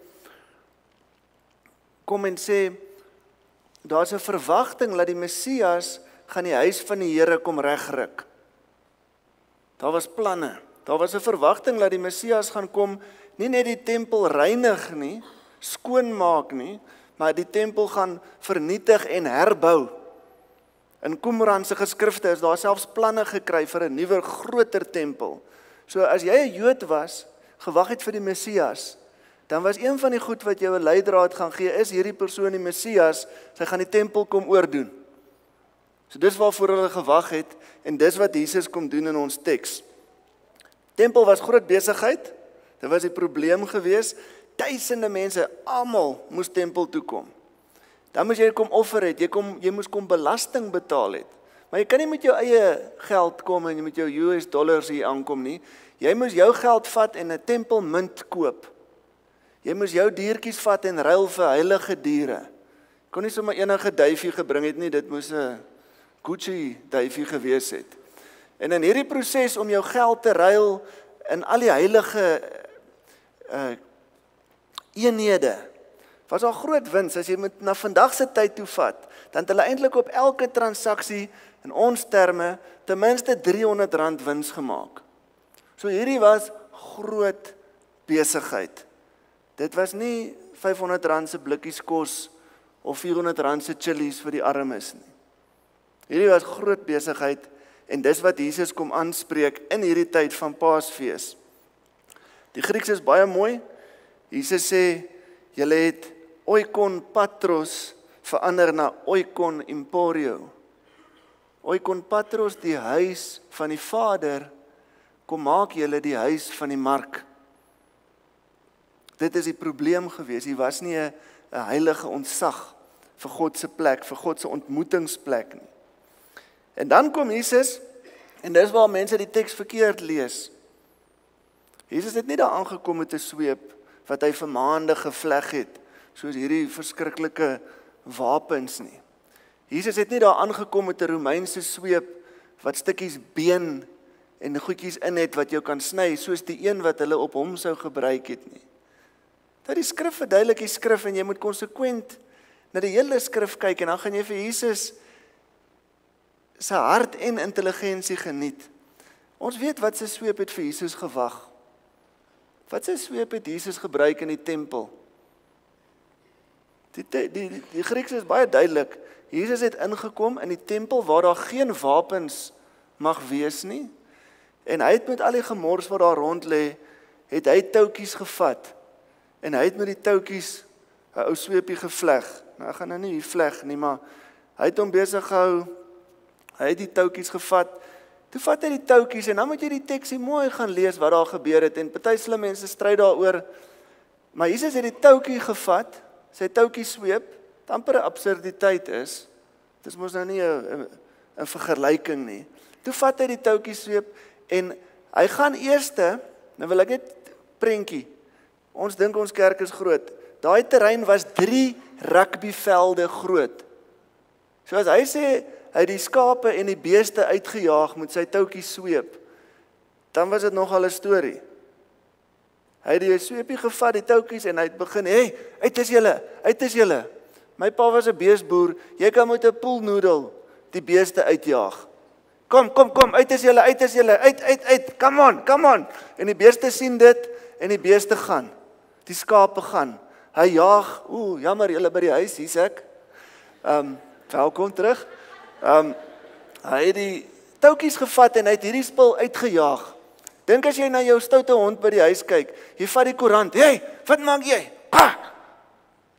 kom en sê, daar's 'n verwagting dat die Messias gaan die huis van die Here kom regryk. Daar was planne. Daar was 'n verwagting dat die Messias gaan kom, nie net die tempel reinig nie, skoonmaak nie, maar die tempel gaan vernietig en herbou. In Qumran se geskrifte is daar selfs planne gekry vir 'n nuwer, groter tempel. So as jy 'n Jood was, gewag het vir die Messias, dan was een van die goed wat jou 'n leidraad gaan gee, is hierdie persoon die Messias, sy gaan die tempel kom oordoen. So dis waarvoor hulle gewag het, en dis wat Jesus kom doen in ons teks. Tempel was groot besigheid, dit was die probleem gewees, duisende mense, almal moes tempel toe kom. Dan moes jy kom offer het, jy moes kom belasting betaal het. Maar jy kan nie met jou eie geld kom en jy met jou US dollars hier aankom nie. Jy moes jou geld vat en 'n tempelmunt koop. Jy moes jou diertjies vat en ruil vir heilige diere. Kon nie sommer enige duifie gebring het nie, dit moes 'n Gucci duifie gewees het. En in hierdie proses om jou geld te ruil in al die heilige eenhede, was al groot wins. As jy met na vandag se tyd toe vat, dan het hulle eintlik op elke transaksie in ons terme ten minste R300 wins gemaak. So hierdie was groot besigheid. Dit was nie R500 se blikkies kos of R400 se chilies vir die armes nie. Hierdie was groot besigheid en dis wat Jesus kom aanspreek in hierdie tyd van Paasfees. Die Grieks is baie mooi. Jesus sê, julle het oikon patros verander na oikon emporio. Oikon patros, die huis van die Vader, kom maak julle die huis van die mark. Dit is die probleem gewees. Hier was nie 'n heilige ontsag vir God se plek, vir God se ontmoetingsplek nie. En dan kom Jesus, en dis waar mense die teks verkeerd lees. Jesus het nie daar aangekom met 'n sweep wat hy vir maande gevleg het, soos hierdie verskriklike wapens nie. Jesus het nie daar aangekom met 'n Romeinse sweep wat stukkies been en goedjies in het wat jou kan sny, soos die een wat hulle op hom sou gebruik het nie. Dat die skrif verduidelik die skrif en jy moet konsekwent na die hele skrif kyk en dan gaan jy vir Jesus sy hart en intelligensie geniet. Ons weet wat sy sweep het vir Jesus gewag. Wat sy sweep het Jesus gebruik in die tempel? Die Grieks is baie duidelik. Jesus het ingekom in die tempel waar daar geen wapens mag wees nie. En hy het met al die gemors wat daar rond lê, het hy toutjies gevat. En hy het met die toutjies 'n ou sweepie gevleg. Nou ek gaan nou nie hier vleg nie, maar hy het hom besig gehou. Hy het die toutjies gevat. Toe vat hy die toutjies en dan moet jy die teksie mooi gaan lees wat daar gebeur het. En party slim mense stry daaroor. Maar Jesus het die toutjie gevat, sy toutjie sweep, wat amper 'n absurditeit is. Dis mos nou nie 'n vergelyking nie. Toe vat hy die toutjie sweep en hy gaan eerste, nou wil ek net prentjie. Ons dink ons kerk is groot. Daai terrein was 3 rugbyvelde groot. So as hy sê hy het die skape en die beeste uitgejaag met sy toutjie sweep, dan was dit nogal 'n storie. Hy het die sweepie gevat, die toutjies, en hy het begin, hey, uit is julle. My pa was 'n beesboer, jy kan met 'n poolnoedel die beeste uitjaag. Kom, uit is julle, uit, come on. En die beeste sien dit, en die beeste gaan. Die skape gaan. Hy jaag, jammer, julle by die huis, hier's ek. Welkom terug. Hy het die toutjies gevat en hy het hierdie spul uitgejaag. Dink as jy na jou stoute hond by die huis kyk, jy vat die koerant, hey, wat maak jy?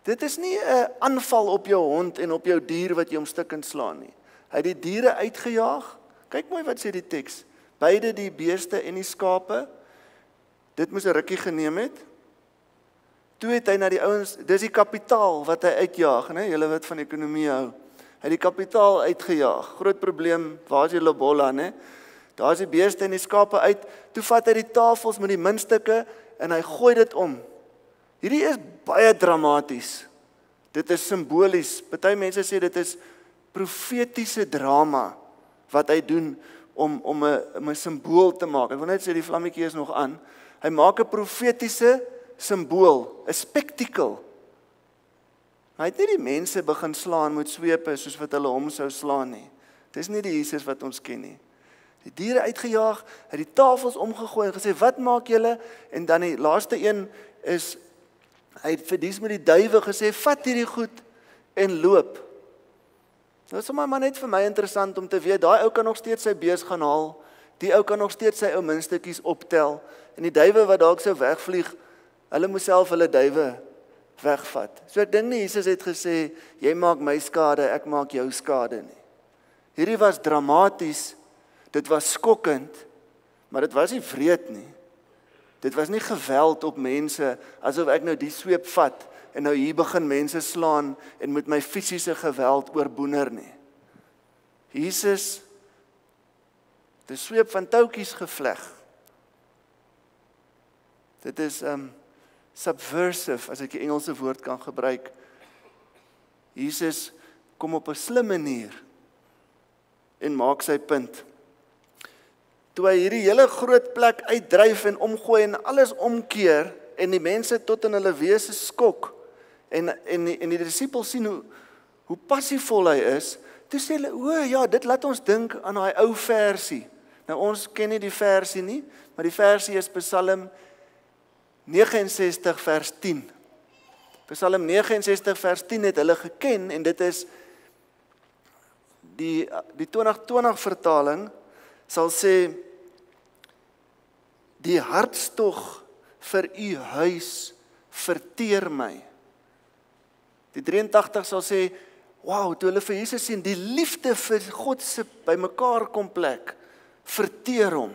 Dit is nie 'n aanval op jou hond en op jou dier wat jy hom stukkend slaan nie. Hy het die diere uitgejaag. Kyk mooi wat sê die teks. Beide die beeste en die skape. Dit moes 'n rukkie geneem het. Toe het hy na die ouens, dis die kapitaal wat hy uitjaag, né? Julle wat van ekonomie hou. Hy het die kapitaal uitgejaag. Groot probleem, waar is die lobola, né? Daar is die beeste en die skape uit. Toe vat hy die tafels met die muntstukke en hy gooi dit om. Hierdie is baie dramaties. Dit is simbolies. Party mense sê dit is profetiese drama wat hy doen om 'n simbool te maak. Ek wil net sê die vlammetjie is nog aan. Hy maak 'n profetiese simbool, 'n spektakel. Hy het nie die mense begin slaan met swepe soos wat hulle hom sou slaan nie. Dis nie die Jesus wat ons ken nie. Die diere uitgejaag, hy het die tafels omgegooi en gesê, "Wat maak julle?" En dan die laaste een is hy het vir dies met die duwe gesê, "Vat hierdie goed en loop." Dit is maar net vir my interessant om te weet, daai ou kan nog steeds sy bees gaan haal, die ou kan nog steeds sy ou muntstukkies optel, en die duwe wat dalk sou wegvlieg, hulle moes self hulle duwe wegvat. So ek dink nie Jesus het gesê, "Jy maak my skade, ek maak jou skade" nie. Hierdie was dramaties, dit was skokkend, maar dit was nie wreed nie. Dit was nie geweld op mense, asof ek nou die sweep vat, en nou hier begin mense slaan, en met my fisiese geweld oorboener nie. Jesus, die sweep van touwtjies gevleg. Dit is subversive, as ek die Engelse woord kan gebruik. Jesus kom op 'n slim manier, en maak sy punt. Toe hy hierdie hele groot plek uitdryf en omgooi en alles omkeer en die mense tot in hulle wese skok en die disippels sien hoe passievol hy is, toe sê hulle, "O ja, dit laat ons dink aan daai ou versie." Nou ons ken nie die versie nie, maar die versie is Psalm 69 vers 10. Psalm 69 vers 10 het hulle geken en dit is die 2020 vertaling sal sê, "Die hartstog vir u huis verteer my." Die 83 sal sê, "Wow, toe hulle vir Jesus sien, die liefde vir God se bymekaar kom plek verteer hom."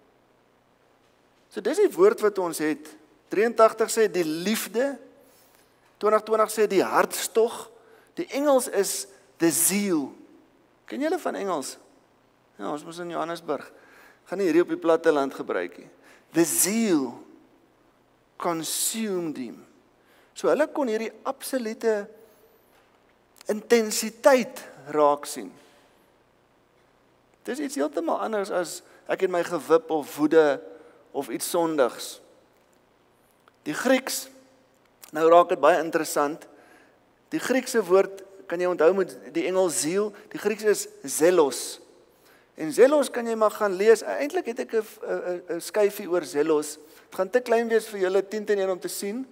So dis die woord wat ons het. 83 sê die liefde, 2020 sê die hartstog. Die Engels is the zeal. Ken julle van Engels? Ja, ons moes in Johannesburg. Gaan nie hierdie op die platteland gebruik nie. The zeal consumed him. So hulle kon hierdie absolute intensiteit raak sien. Dis iets heeltemal anders as ek het my gewip of woede of iets sondigs. Die Grieks, nou raak dit baie interessant. Die Griekse woord, kan jy onthou met die Engels ziel, die Grieks is zelos. En zelos kan jy maar gaan lees. Eintlik het ek 'n skyfie oor zelos. Het gaan te klein wees vir julle 10:1 om te sien.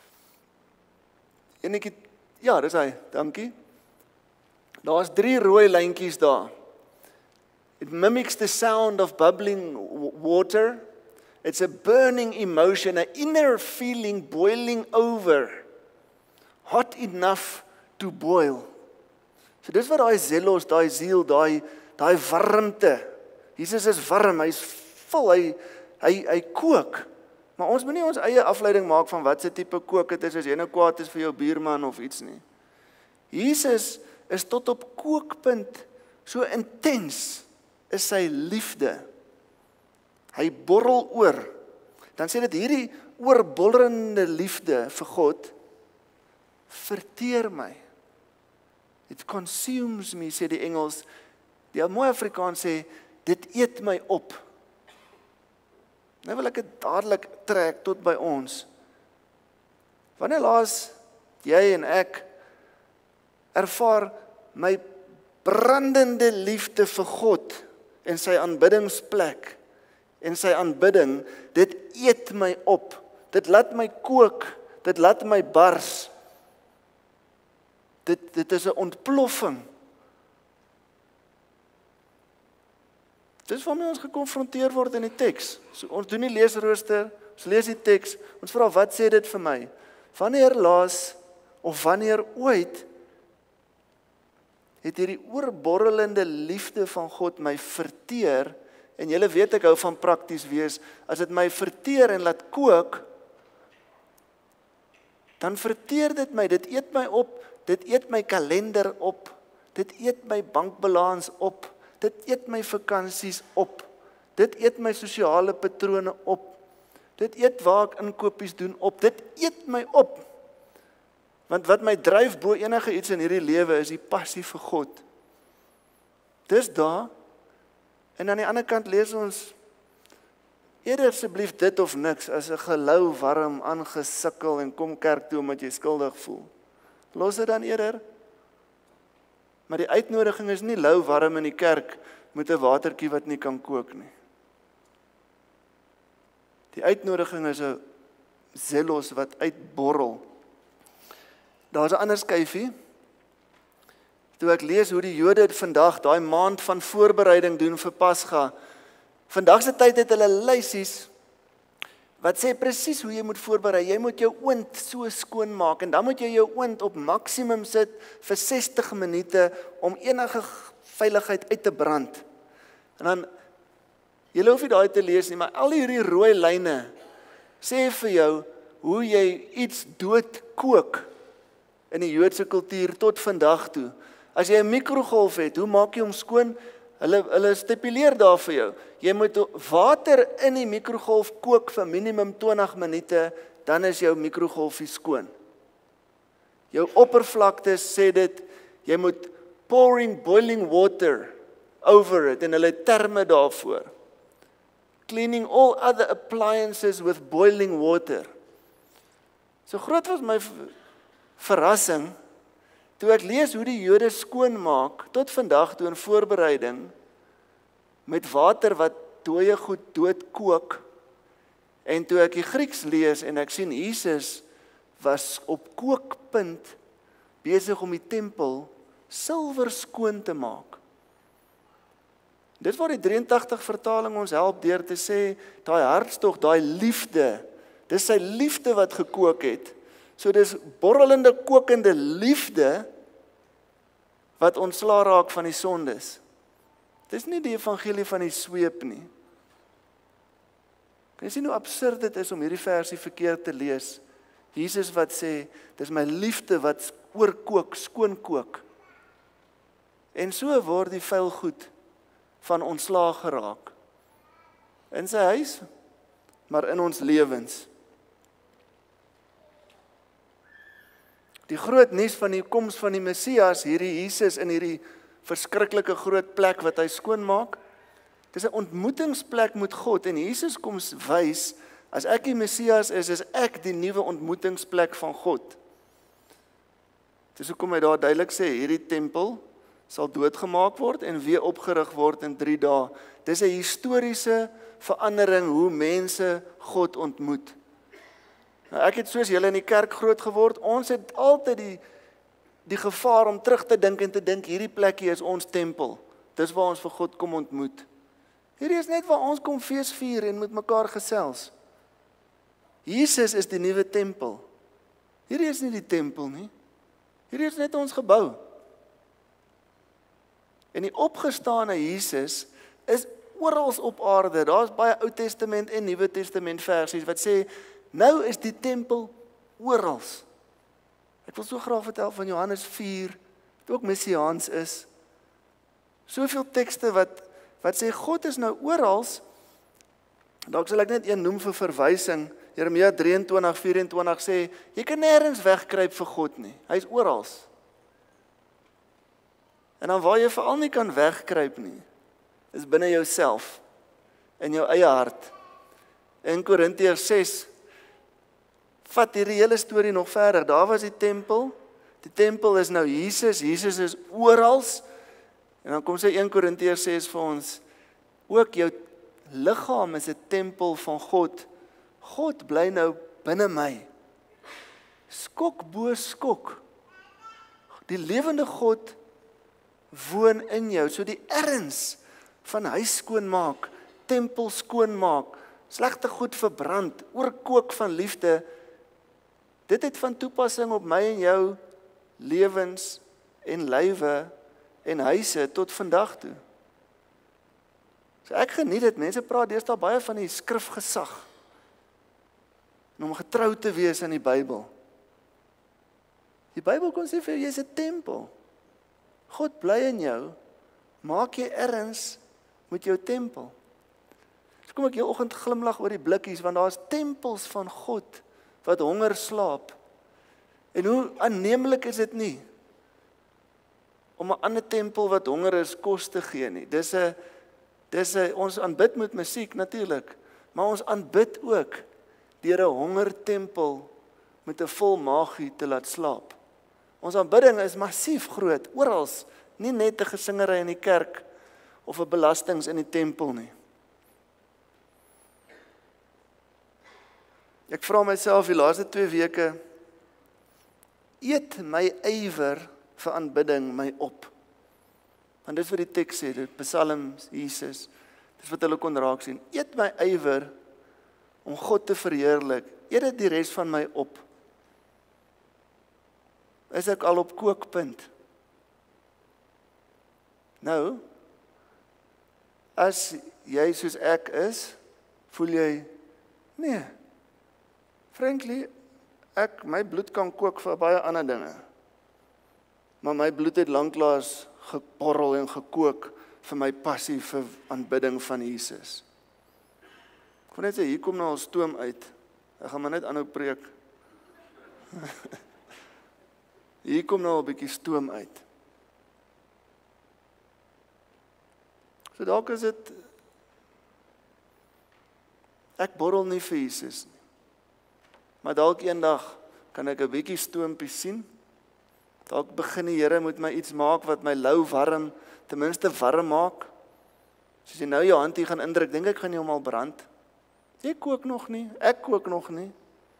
En ek het, ja, dis hy, dankie. Daar's 3 rooi lyntjies daar. It mimics the sound of bubbling water. It's a burning emotion, an inner feeling boiling over. Hot enough to boil. So dis wat daai zelos, daai ziel, daai warmte. Jesus is warm, hy's vol, hy kook. Maar ons moet nie ons eie afleiding maak van wat se tipe kook dit is as jy nou kwaad is vir jou buurman of iets nie. Jesus is tot op kookpunt, so intens is sy liefde. Hy borrel oor. Dan sê dit hierdie oorbollerende liefde vir God verteer my. It consumes me, sê die Engels. Die mooi Afrikaans sê, dit eet my op. Nou wil ek dit dadelik trek tot by ons. Wanneer laas jy en ek ervaar my brandende liefde vir God en sy aanbiddingsplek en sy aanbidding, dit eet my op. Dit laat my kook, dit laat my bars. Dit is 'n ontploffing. Dis waarmee ons gekonfronteer word in die teks. So, ons doen nie leesrooster, ons lees die teks, ons vra wat sê dit vir my? Wanneer laas of wanneer ooit het hierdie oorborrelende liefde van God my verteer, en julle weet ek hou van prakties wees, as dit my verteer en laat kook, dan verteer dit my, dit eet my op, dit eet my kalender op, dit eet my bankbalans op, dit eet my vakansies op, dit eet my sosiale patrone op, dit eet waar ek inkopies doen op, dit eet my op. Want wat my dryf bo enige iets in hierdie lewe is die passie vir God. Dis daar, en aan die ander kant lees ons, eerder asseblief dit of niks, as 'n gelou warm aangesukkel en kom kerk toe omdat jy skuldig voel. Los dit dan eerder. Maar die uitnodiging is nie lou warm in die kerk met 'n watertjie wat nie kan kook nie. Die uitnodiging is 'n zelos wat uitborrel. Daar's 'n ander skyfie. Toe ek lees hoe die Jode vandag daai maand van voorbereiding doen vir Pasga. Vandag se tyd het hulle lysies wat sê presies hoe jy moet voorberei. Jy moet jou oond so skoon maak en dan moet jy jou oond op maksimum sit vir 60 minute om enige veiligheid uit te brand. En dan, jy hoef nie daai te lees nie, maar al hierdie rooi lyne sê vir jou hoe jy iets dood kook in die Joodse kultuur tot vandag toe. As jy 'n mikrogolf het, hoe maak jy hom skoon? Hulle stipuleer daar vir jou. Jy moet water in die mikrogolf kook vir minimum 20 minute, dan is jou mikrogolfie skoon. Jou oppervlakte sê dit, jy moet pouring boiling water over it, en hulle het terme daarvoor. Cleaning all other appliances with boiling water. So groot was my verrassing, toe ek lees hoe die Jode skoon maak, tot vandag toe in voorbereiding, met water wat dooie goed dood kook, en toe ek die Grieks lees, en ek sien Jesus was op kookpunt, besig om die tempel silwer skoon te maak. Dit waar die 83 vertaling ons help deur te sê, daai hartstog, daai liefde, dis sy liefde wat gekook het. So dis borrelende, kokende liefde wat ontslaa raak van die sondes. Dis nie die evangelie van die sweep nie. Kan jy sien hoe absurd dit is om hierdie versie verkeerd te lees? Jesus wat sê, dis my liefde wat oorkook, skoonkook. En so word die vuil goed van ontslaag geraak. In sy huis, maar in ons lewens. Die groot nuus van die koms van die Messias, hierdie Jesus in hierdie verskriklike groot plek wat hy skoonmaak, dis 'n ontmoetingsplek met God, en Jesus kom wys, as ek die Messias is ek die nuwe ontmoetingsplek van God. Dis hoekom hy daar duidelik sê, hierdie tempel sal doodgemaak word en weer opgerig word in 3 dae. Dis 'n historiese verandering hoe mense God ontmoet. Nou, ek het soos julle in die kerk groot geword, ons het altyd die gevaar om terug te dink en te dink, hierdie plekkie is ons tempel. Dis waar ons vir God kom ontmoet. Hierdie is net waar ons kom fees vier en met mekaar gesels. Jesus is die nuwe tempel. Hierdie is nie die tempel nie. Hierdie is net ons gebou. En die opgestane Jesus is oral op aarde. Daar's baie Ou Testament en Nuwe Testament versies wat sê, nou is die tempel oral. Ek wil so graag vertel van Johannes 4, wat ook messiaans is. Soveel tekste wat sê, God is nou oral. Dalk sal ek net een noem vir verwysing. Jeremia 23:24 sê, jy kan nêrens wegkruip vir God nie. Hy is oral. En dan waar jy veral nie kan wegkruip nie, is binne jouself, in jou eie hart. In Korintiërs 6, vat hierdie hele storie nog verder. Daar was die tempel. Die tempel is nou Jesus. Jesus is oral. En dan kom sy 1 Korintiërs 6 vir ons, ook jou liggaam is 'n tempel van God. God bly nou binne my. Skok bo skok. Die lewende God woon in jou. So die erns van huis skoonmaak, tempel skoonmaak, slegte goed verbrand, oorkook van liefde, Dit het van toepassing op my en jou lewens en lywe en huise tot vandag toe. So ek geniet dit. Mense praat deesdae baie van die skrifgesag en om getrou te wees aan die Bybel. Die Bybel kon sê vir jou, jy's 'n tempel. God bly in jou. Maak jy erns met jou tempel. So kom ek heel oggend glimlag oor die blikkies, want daar is tempels van God wat honger slaap. En hoe aanneemlik is dit nie om 'n ander tempel wat honger is kos te gee nie. Ons aanbid met musiek natuurlik, maar ons aanbid ook deur 'n hongertempel met 'n vol maagie te laat slaap. Ons aanbidding is massief groot, oral, nie net 'n gesingery in die kerk of 'n belastings in die tempel nie. Ek vra myself die laaste 2 weke, eet my ywer vir aanbidding my op. Want dit is wat die teks sê, dit Psalms, Jesus, dit is wat hulle kon raak sien. Eet my ywer om God te verheerlik, eet dit die res van my op. Is ek al op kookpunt? Nou, as jy soos ek is, voel jy, nee, frankly, my bloed kan kook vir baie ander dinge. Maar my bloed het lanklaas geborrel en gekook vir my passie vir aanbidding van Jesus. Ek wil net sê, hier kom nou al stoom uit. Ek gaan maar net aanhou preek. Hier kom nou 'n bietjie stoom uit. So dalk is dit, ek borrel nie vir Jesus nie. Maar dalk eendag kan ek 'n bietjie stoompie sien. Dalk begin die Here met my iets maak wat my lou warm, ten minste warm maak. As jy nou jou hand hier gaan indruk, dink ek gaan jy hom al brand. Jy kook nog nie, ek kook nog nie.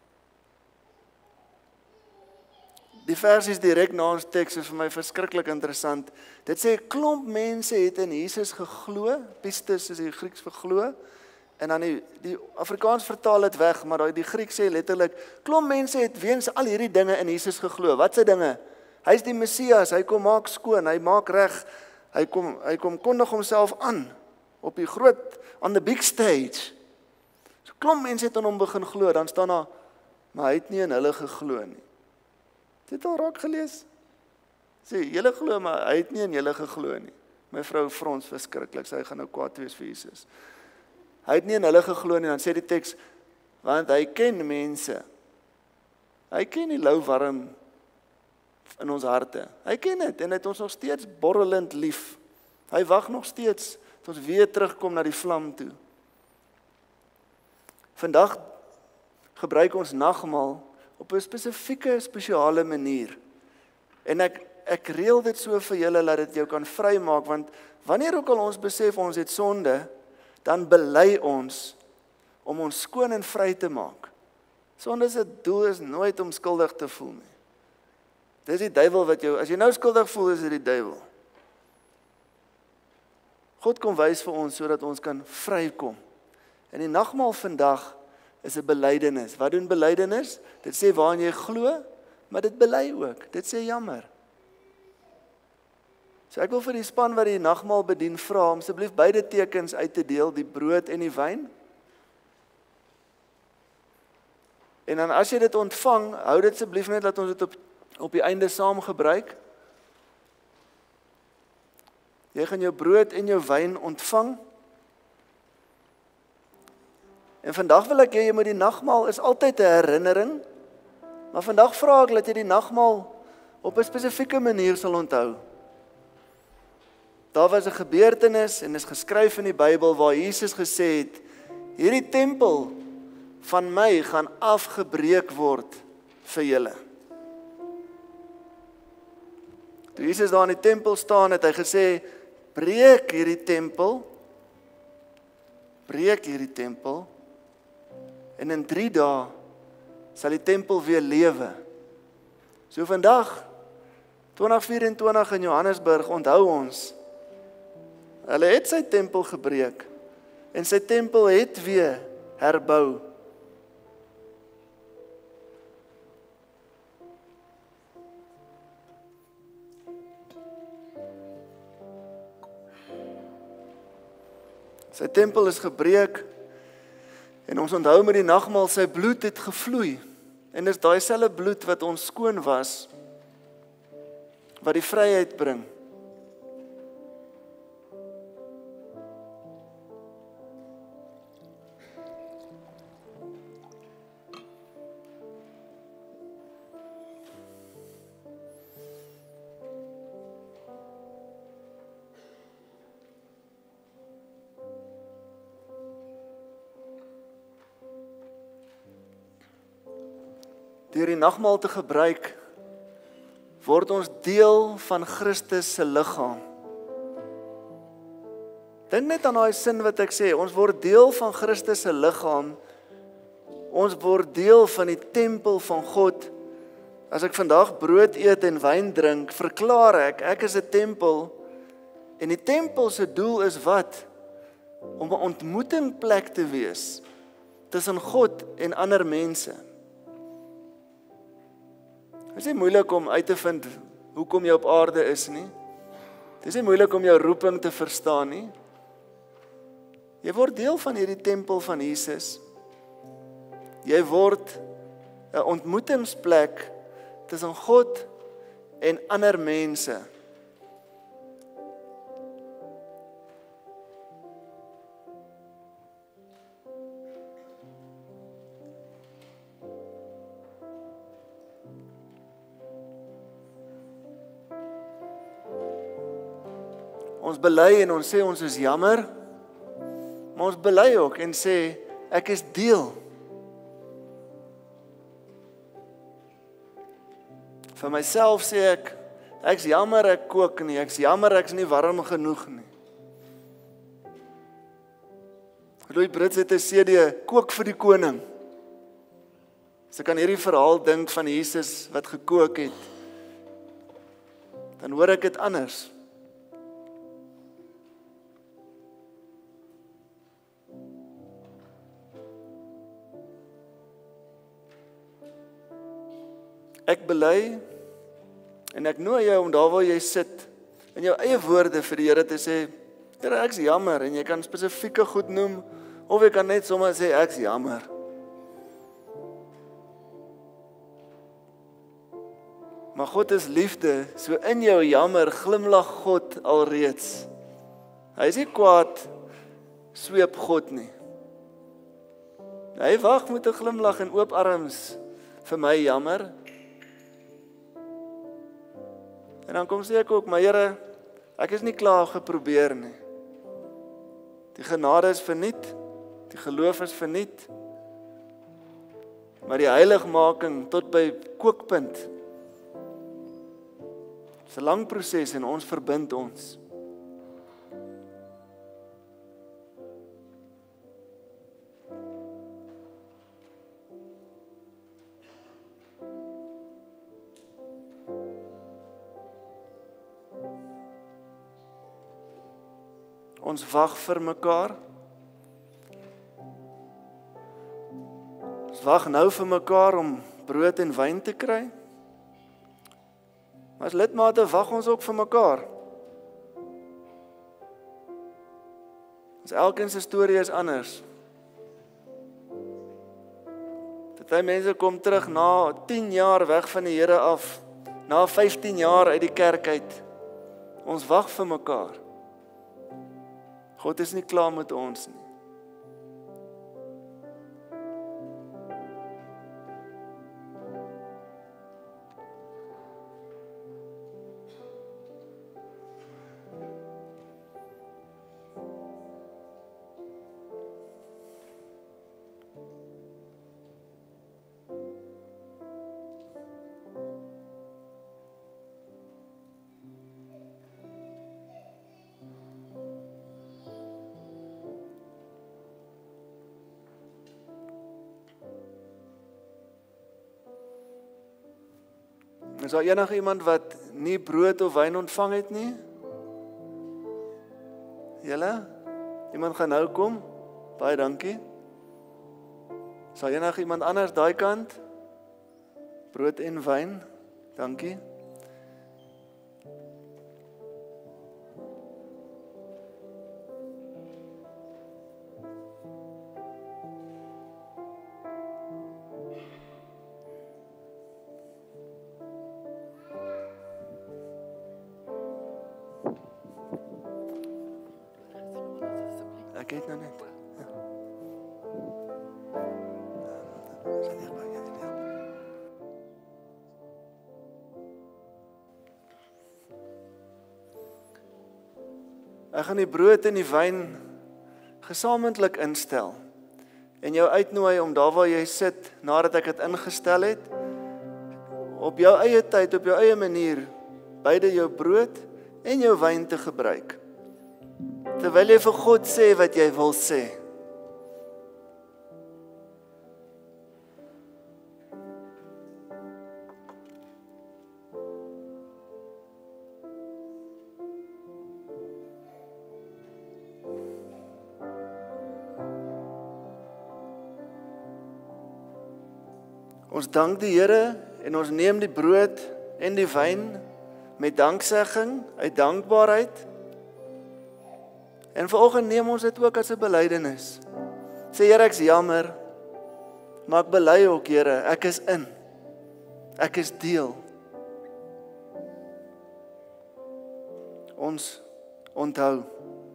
Die vers is direk na ons teks, is vir my verskriklik interessant. Dit sê, klomp mense het in Jesus geglo, pistis is die Grieks vir glo, en dan die Afrikaans vertaal dit weg, maar die Griek sê letterlik, klomp mense het weens al hierdie dinge in Jesus geglo. Wat se dinge? Hy is die Messias, hy kom maak skoon, hy maak reg, hy kom kondig homself aan, op die groot, on the big stage. So klomp mense het aan hom begin glo, dan staan daar, maar hy het nie in hulle geglo nie. Het al raak gelees? Sê, julle glo, maar hy het nie in julle geglo nie. My vrou frons verskriklik, sy gaan nou kwaad wees vir Jesus. Hy het nie in hulle geglo nie, dan sê die teks, want hy ken mense. Hy ken die lou warm in ons harte. Hy ken dit, en hy het ons nog steeds borrelend lief. Hy wag nog steeds, tot ons weer terugkom na die vlam toe. Vandag gebruik ons nagmaal op 'n spesifieke, spesiale manier. En ek reël dit so vir julle, dat dit jou kan vrymaak, want wanneer ook al ons besef ons het sonde, dan bely ons om ons skoon en vry te maak. Sonde se doel is nooit om skuldig te voel nie. Dis die duiwel wat jou, as jy nou skuldig voel, is dit die duiwel. God kom wys vir ons, sodat ons kan vrykom. En die nagmaal vandag is 'n belydenis. Wat doen belydenis? Dit sê waarin jy glo, maar dit bely ook. Dit sê jammer. So ek wil vir die span wat die nagmaal bedien vra om asseblief beide tekens uit te deel, die brood en die wyn. En dan as jy dit ontvang, hou dit asseblief net dat ons dit op die einde saam gebruik. Jy gaan jou brood en jou wyn ontvang. En vandag wil ek jy met die nagmaal is altyd 'n herinnering, maar vandag vra ek dat jy die nagmaal op 'n spesifieke manier sal onthou. Daar was 'n gebeurtenis en is geskryf in die Bybel waar Jesus gesê het, hierdie tempel van my gaan afgebreek word vir julle. Toe Jesus daar in die tempel staan, het hy gesê, breek hierdie tempel, en in 3 dae sal die tempel weer lewe. So vandag, 2024 in Johannesburg, onthou ons, hulle het sy tempel gebreek, en sy tempel het weer herbou. Sy tempel is gebreek en ons onthou met die nagmaal sy bloed het gevloei. En dis daai selfde bloed wat ons skoon was, wat die vryheid bring. Deur die nagmaal te gebruik, word ons deel van Christus se liggaam. Dink net aan daai sin wat ek sê, ons word deel van Christus se liggaam, ons word deel van die tempel van God. As ek vandag brood eet en wyn drink, verklaar ek is 'n tempel, en die tempel se doel is wat? Om 'n ontmoetingplek te wees tussen God en ander mense. Dit is nie moeilik om uit te vind hoekom jy op aarde is nie. Dit is nie moeilik om jou roeping te verstaan nie. Jy word deel van hierdie tempel van Jesus. Jy word 'n ontmoetingsplek tussen God en ander mense. Ons bely en ons sê ons is jammer, maar ons bely ook en sê ek is deel. Vir myself sê ek's jammer ek kook nie, ek's jammer ek's nie warm genoeg nie. Louis Brits het 'n CD, kook vir die koning. As ek aan hierdie verhaal dink van Jesus wat gekook het, dan hoor ek dit anders. Ek bely en ek nooi jou om daar waar jy sit in jou eie woorde vir die Here te sê, Here, ek's jammer, en jy kan spesifieke goed noem of jy kan net sommer sê ek's jammer. Maar God is liefde, so in jou jammer glimlag God alreeds. Hy is nie kwaad, sweep God nie. Hy wag met 'n glimlag en oop arms vir my jammer. En dan kom sê ek ook, maar Here, ek is nie klaar geprobeer nie. Die genade is verniet, die geloof is verniet, maar die heiligmaking tot by kookpunt, is 'n lang proses en ons verbind ons. Ons wag vir mekaar. Ons wag nou vir mekaar om brood en wyn te kry. Maar as lidmate wag ons ook vir mekaar. Ons elkeen se storie is anders. Party mense kom terug na 10 jaar weg van die Here af, na 15 jaar uit die kerk uit. Ons wag vir mekaar. God is nie klaar met ons nie. Is daar enige iemand wat nie brood of wyn ontvang het nie? Julle? Iemand gaan nou kom? Baie dankie. Is daar enige iemand anders daai kant? Brood en wyn? Dankie. het nou net. Ja. Sal jy by jy help? Ek gaan die brood en die wyn gesamentlik instel en jou uitnooi om daar waar jy sit, nadat ek dit ingestel het, op jou eie tyd, op jou eie manier, beide jou brood en jou wyn te gebruik. Terwyl jy vir God sê wat jy wil sê. Ons dank die Here en ons neem die brood en die wyn met danksegging, uit dankbaarheid. En vanoggend neem ons dit ook as 'n belydenis. Sê Here, ek's jammer, maar ek bely ook Here, ek is in. Ek is deel. Ons onthou.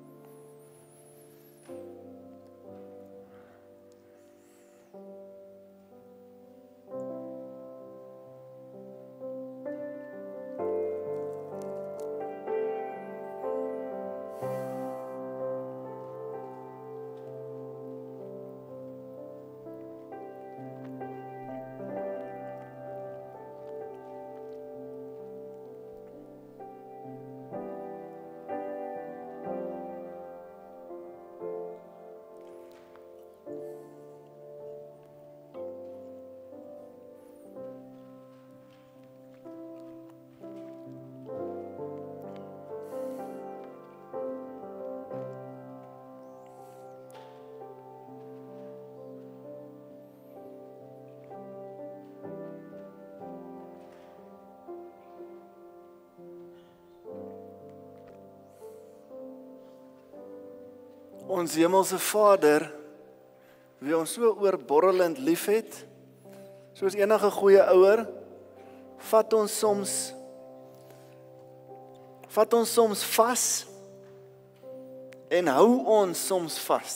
Ons hemelse Vader, wie ons so oorborrelend liefhet, soos enige goeie ouer, vat ons soms vas en hou ons soms vas.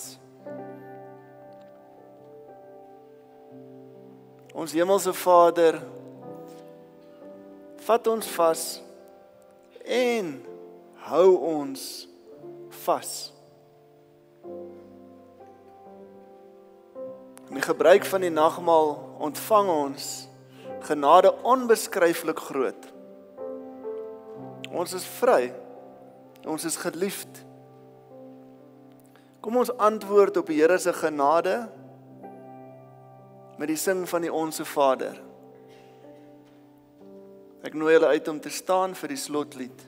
Ons hemelse Vader, vat ons vas en hou ons vas. In die gebruik van die nagmaal ontvang ons genade onbeskryflik groot. Ons is vry, ons is geliefd. Kom ons antwoord op die Here se genade met die sing van die Onse Vader. Ek nooi julle uit om te staan vir die slotlied.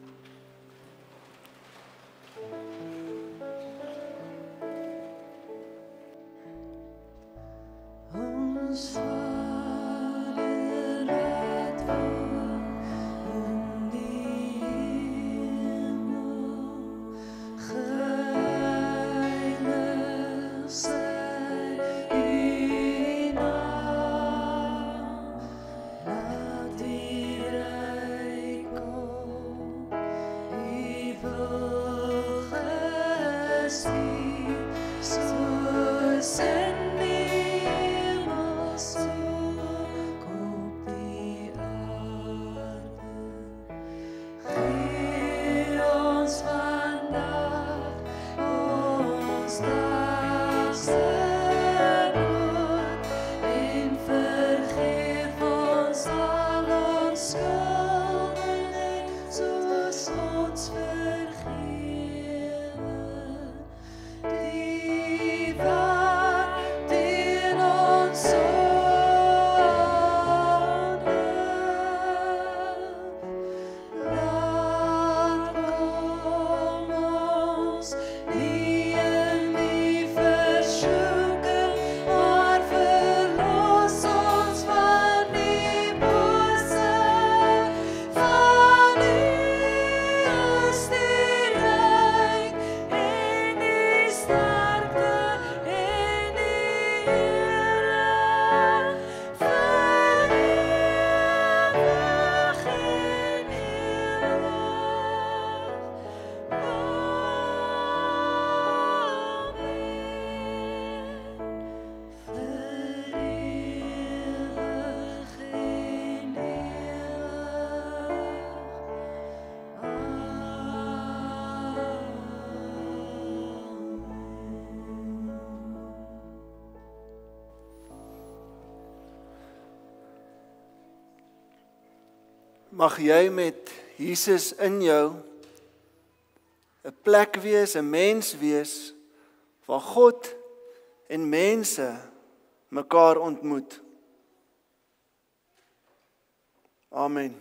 mag jy met Jesus in jou 'n plek wees, 'n mens wees, waar God en mense mekaar ontmoet. Amen.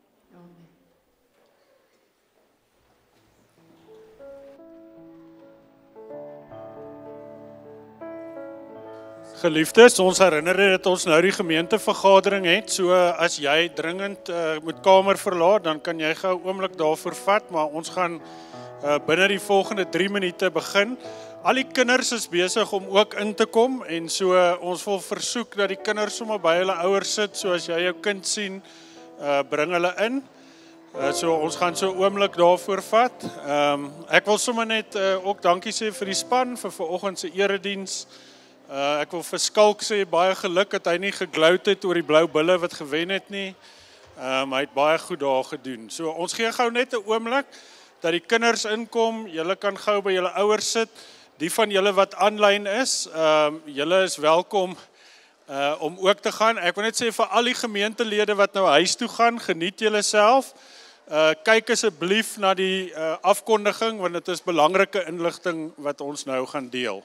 Geliefdes, ons herinner dat ons nou die gemeentevergadering het, so as jy dringend moet kamer verlaat, dan kan jy gou 'n oomblik daarvoor vat, maar ons gaan binne die volgende 3 minute begin. Al die kinders is besig om ook in te kom, en so ons wil versoek dat die kinders sommer by hulle ouers sit, so as jy jou kind sien, bring hulle in. So ons gaan so 'n oomblik daarvoor vat. Ek wil sommer net ook dankie sê vir die span vir vanoggend se erediens. Ek wil vir Skalk sê baie geluk dat hy nie geglout het oor die blou bulle wat gewen het nie. Hy het baie goed daar gedoen. So ons gee gou net 'n oomblik dat die kinders inkom. Julle kan gou by julle ouers sit. Die van julle wat aanlyn is, julle is welkom om ook te gaan. Ek wil net sê vir al die gemeentelede wat nou huis toe gaan, geniet julle self. Kyk asseblief na die afkondiging, want dit is belangrike inligting wat ons nou gaan deel.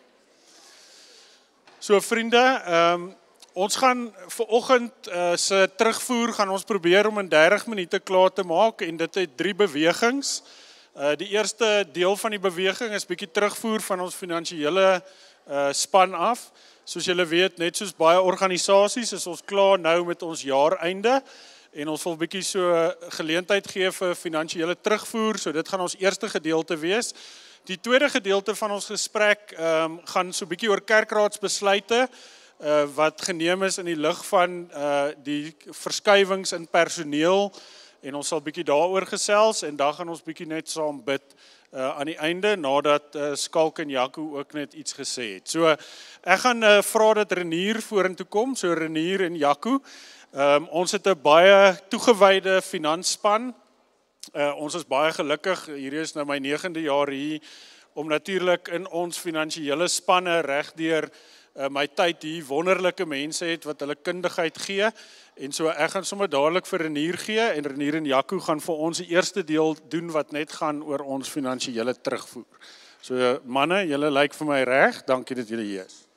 So vriende, ons gaan vanoggend se terugvoer gaan ons probeer om in 30 minute klaar te maak, en dit het 3 bewegings. Die eerste deel van die beweging is bietjie terugvoer van ons finansiële span af. Soos julle weet, net soos baie organisasies is ons klaar nou met ons jaareinde, en ons wil bietjie so geleentheid gee vir finansiële terugvoer, so dit gaan ons eerste gedeelte wees. Die tweede gedeelte van ons gesprek gaan so bietjie oor kerkraadsbesluite wat geneem is in die lig van die verskywings in personeel, en ons sal bietjie daaroor gesels, en dan gaan ons bietjie net saam bid aan die einde, nadat Skalk en Jaco ook net iets gesê het. So ek gaan vra dat Renier vorentoe kom, so Renier en Jaco. Ons het 'n baie toegewyde finansspan. Ons is baie gelukkig, hier is nou my 9de jaar hier, om natuurlik in ons finansiële spanne regdeur my tyd hier wonderlike mense het wat hulle kundigheid gee, en so ek gaan sommer dadelik vir Renier gee, en Renier en Jaco gaan vir ons die eerste deel doen wat net gaan oor ons finansiële terugvoer. So manne, julle lyk vir my reg, dankie dat julle hier is.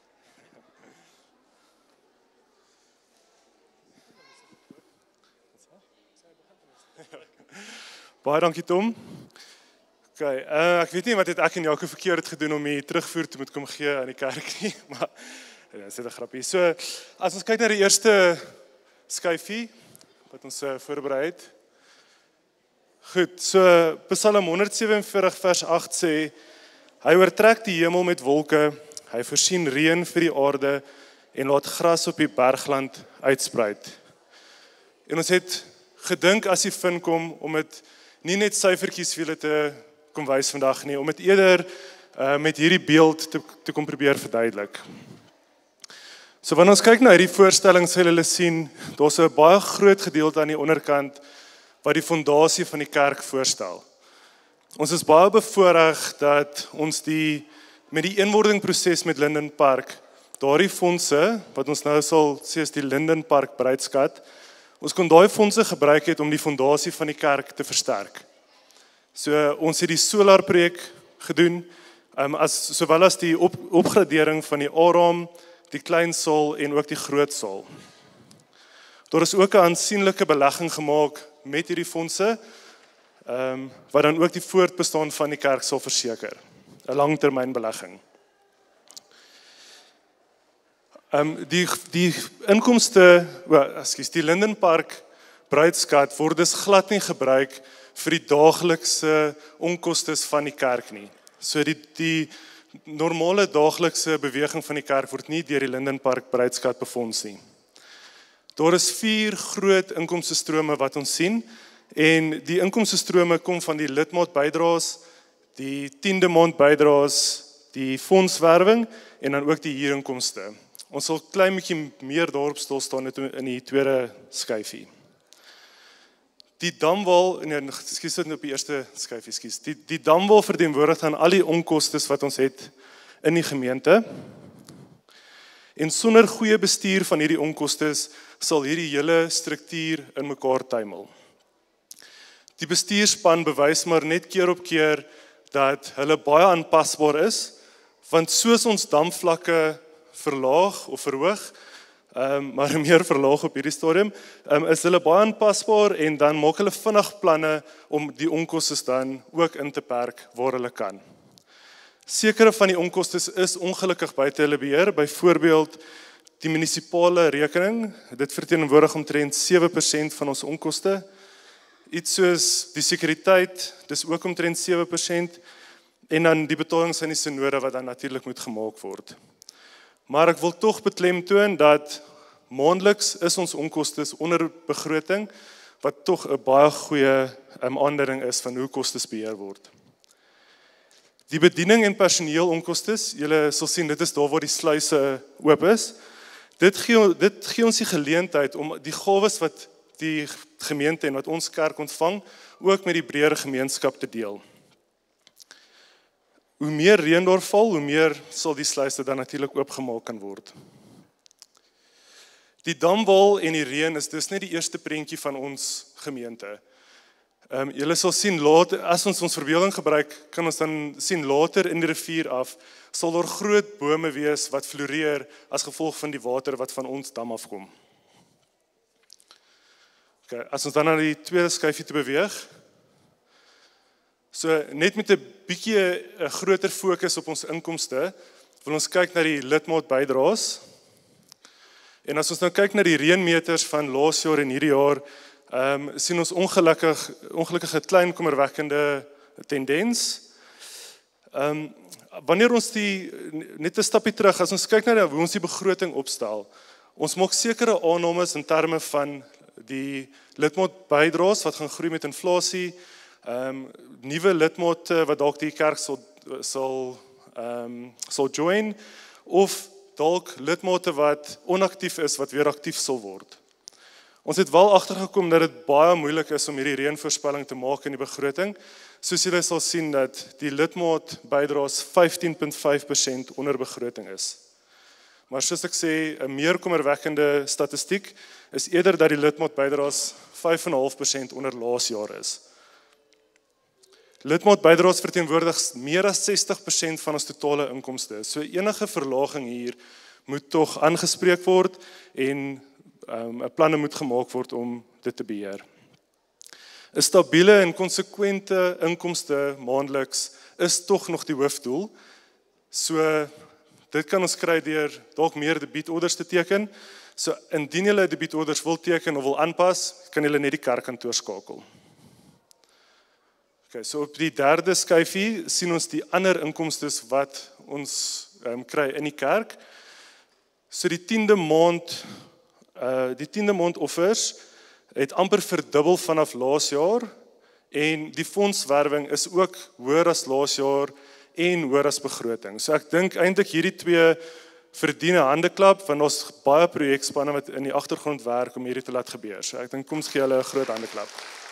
Baie dankie Tom. Okay, ek weet nie wat het ek en Jaco verkeerd gedoen om hier terugvoer te moet kom gee aan die kerk nie, maar dit is 'n grappie. So, as ons kyk na die eerste skyfie wat ons voorberei het. Goed, so Psalm 147 vers 8 sê, hy oortrek die hemel met wolke, hy voorsien reën vir die aarde en laat gras op die bergland uitspruit. En ons het gedink as die vind kom om dit nie net syfertjies vir julle te kom wys vandag nie, om dit eerder met hierdie beeld te kom probeer verduidelik. So wanneer ons kyk na hierdie voorstelling, sal julle sien, daar's 'n baie groot gedeelte aan die onderkant wat die fondasie van die kerk voorstel. Ons is baie bevoorreg dat ons met die eenwording proses met Linden Park, daardie fondse, wat ons nou sal sê is die Linden Park Bruidskat, ons kon daai fondse gebruik het om die fondasie van die kerk te versterk. So ons het die solar projek gedoen, sowel as die opgradering van die A-raam, die klein saal en ook die groot saal. Daar is ook 'n aansienlike belegging gemaak met hierdie fondse, wat dan ook die voortbestaan van die kerk sal verseker. 'n Langtermynbelegging. Die inkomste, die Linden Park Bruidskat word dus glad nie gebruik vir die daaglikse onkostes van die kerk nie. So die normale daaglikse beweging van die kerk word nie deur die Linden Park Bruidskat befonds nie. Daar is 4 groot inkomstestrome wat ons sien, en die inkomstestrome kom van die lidmaatbydraes, die 10de maand bydraes, die fondswerwing en dan ook die huurinkomste. Ons sal klein bietjie meer daarop stil staan in die tweede skyfie. Die damwal, ekskuus dit op die eerste skyfie, die damwal verteenwoordig aan al die onkostes wat ons het in die gemeente. En sonder goeie bestuur van hierdie onkostes sal hierdie hele struktuur in mekaar tuimel. Die bestuurspan bewys maar net keer op keer dat hulle baie aanpasbaar is, want soos ons damvlakke verlaag of verhoog, maar meer verlaag op hierdie stadium, is hulle baie aanpasbaar en dan maak hulle vinnig planne om die onkostes dan ook in te perk waar hulle kan. Sekere van die onkostes is ongelukkig buite hulle beheer, byvoorbeeld die munisipale rekening, dit verteenwoordig omtrent 7% van ons onkoste. Iets soos die sekuriteit, dis ook omtrent 7%, en dan die betalings aan die synode wat dan natuurlik moet gemaak word. Maar ek wil tog beklemtoon dat maandeliks is ons onkostes onder begroting, wat tog 'n baie goeie aanduiding is van hoe kostes beheer word. Die bediening en personeel onkostes, julle sal sien dit is daar waar die sluise oop is. Dit gee ons die geleentheid om die gawes wat die gemeente en wat ons kerk ontvang, ook met die breër gemeenskap te deel. Hoe meer reën daar val, hoe meer sal die sluise dan natuurlik oopgemaak kan word. Die damwal en die reën is dus net die eerste prentjie van ons gemeente. Julle sal sien later, as ons verbeelding gebruik, kan ons dan sien later in die rivier af, sal daar groot bome wees wat floreer as gevolg van die water wat van ons dam afkom. Okay, as ons dan na die tweede skyfie te beweeg, so net met 'n bietjie 'n groter fokus op ons inkomste, wil ons kyk na die lidmaat bydraes. En as ons nou kyk na die reënmeters van laas jaar en hierdie jaar, sien ons ongelukkige klein kommerwekkende tendens. Wanneer ons net 'n stapie terug, as ons kyk na hoe ons die begroting opstel, ons maak sekere aannames in terme van die lidmaat bydraes wat gaan groei met inflasie, nuwe lidmate wat dalk die kerk sal join, of dalk lidmate wat onaktief is wat weer aktief sal word. Ons het wel agtergekom dat dit baie moeilik is om hierdie reënvoorspelling te maak in die begroting. Soos julle sal sien dat die lidmaat bydraes 15.5% onder begroting is. Maar soos ek sê, 'n meer kommerwekkende statistiek is eerder dat die lidmaat bydraes 5.5% onder laas jaar is. Lidmaat bydraes verteenwoordig meer as 60% van ons totale inkomste. So enige verlaging hier moet tog aangespreek word en 'n planne moet gemaak word om dit te beheer. 'n Stabiele en konsekwente inkomste maandeliks is tog nog die hoofdoel. So dit kan ons kry deur dalk meer debietorders te teken. So indien julle debietorders wil teken of wil aanpas, kan julle net die kerkkantoor skakel. Okay, so op die derde skyfie sien ons die ander inkomstes wat ons kry in die kerk. So die 10de maand offers het amper verdubbel vanaf laas jaar en die fondswerwing is ook hoër as laas jaar en hoër as begroting. So ek dink eintlik hierdie twee verdien 'n handeklap want ons baie projekspanne wat in die agtergrond werk om hierdie te laat gebeur. So ek dink kom ons gee hulle 'n groot handeklap.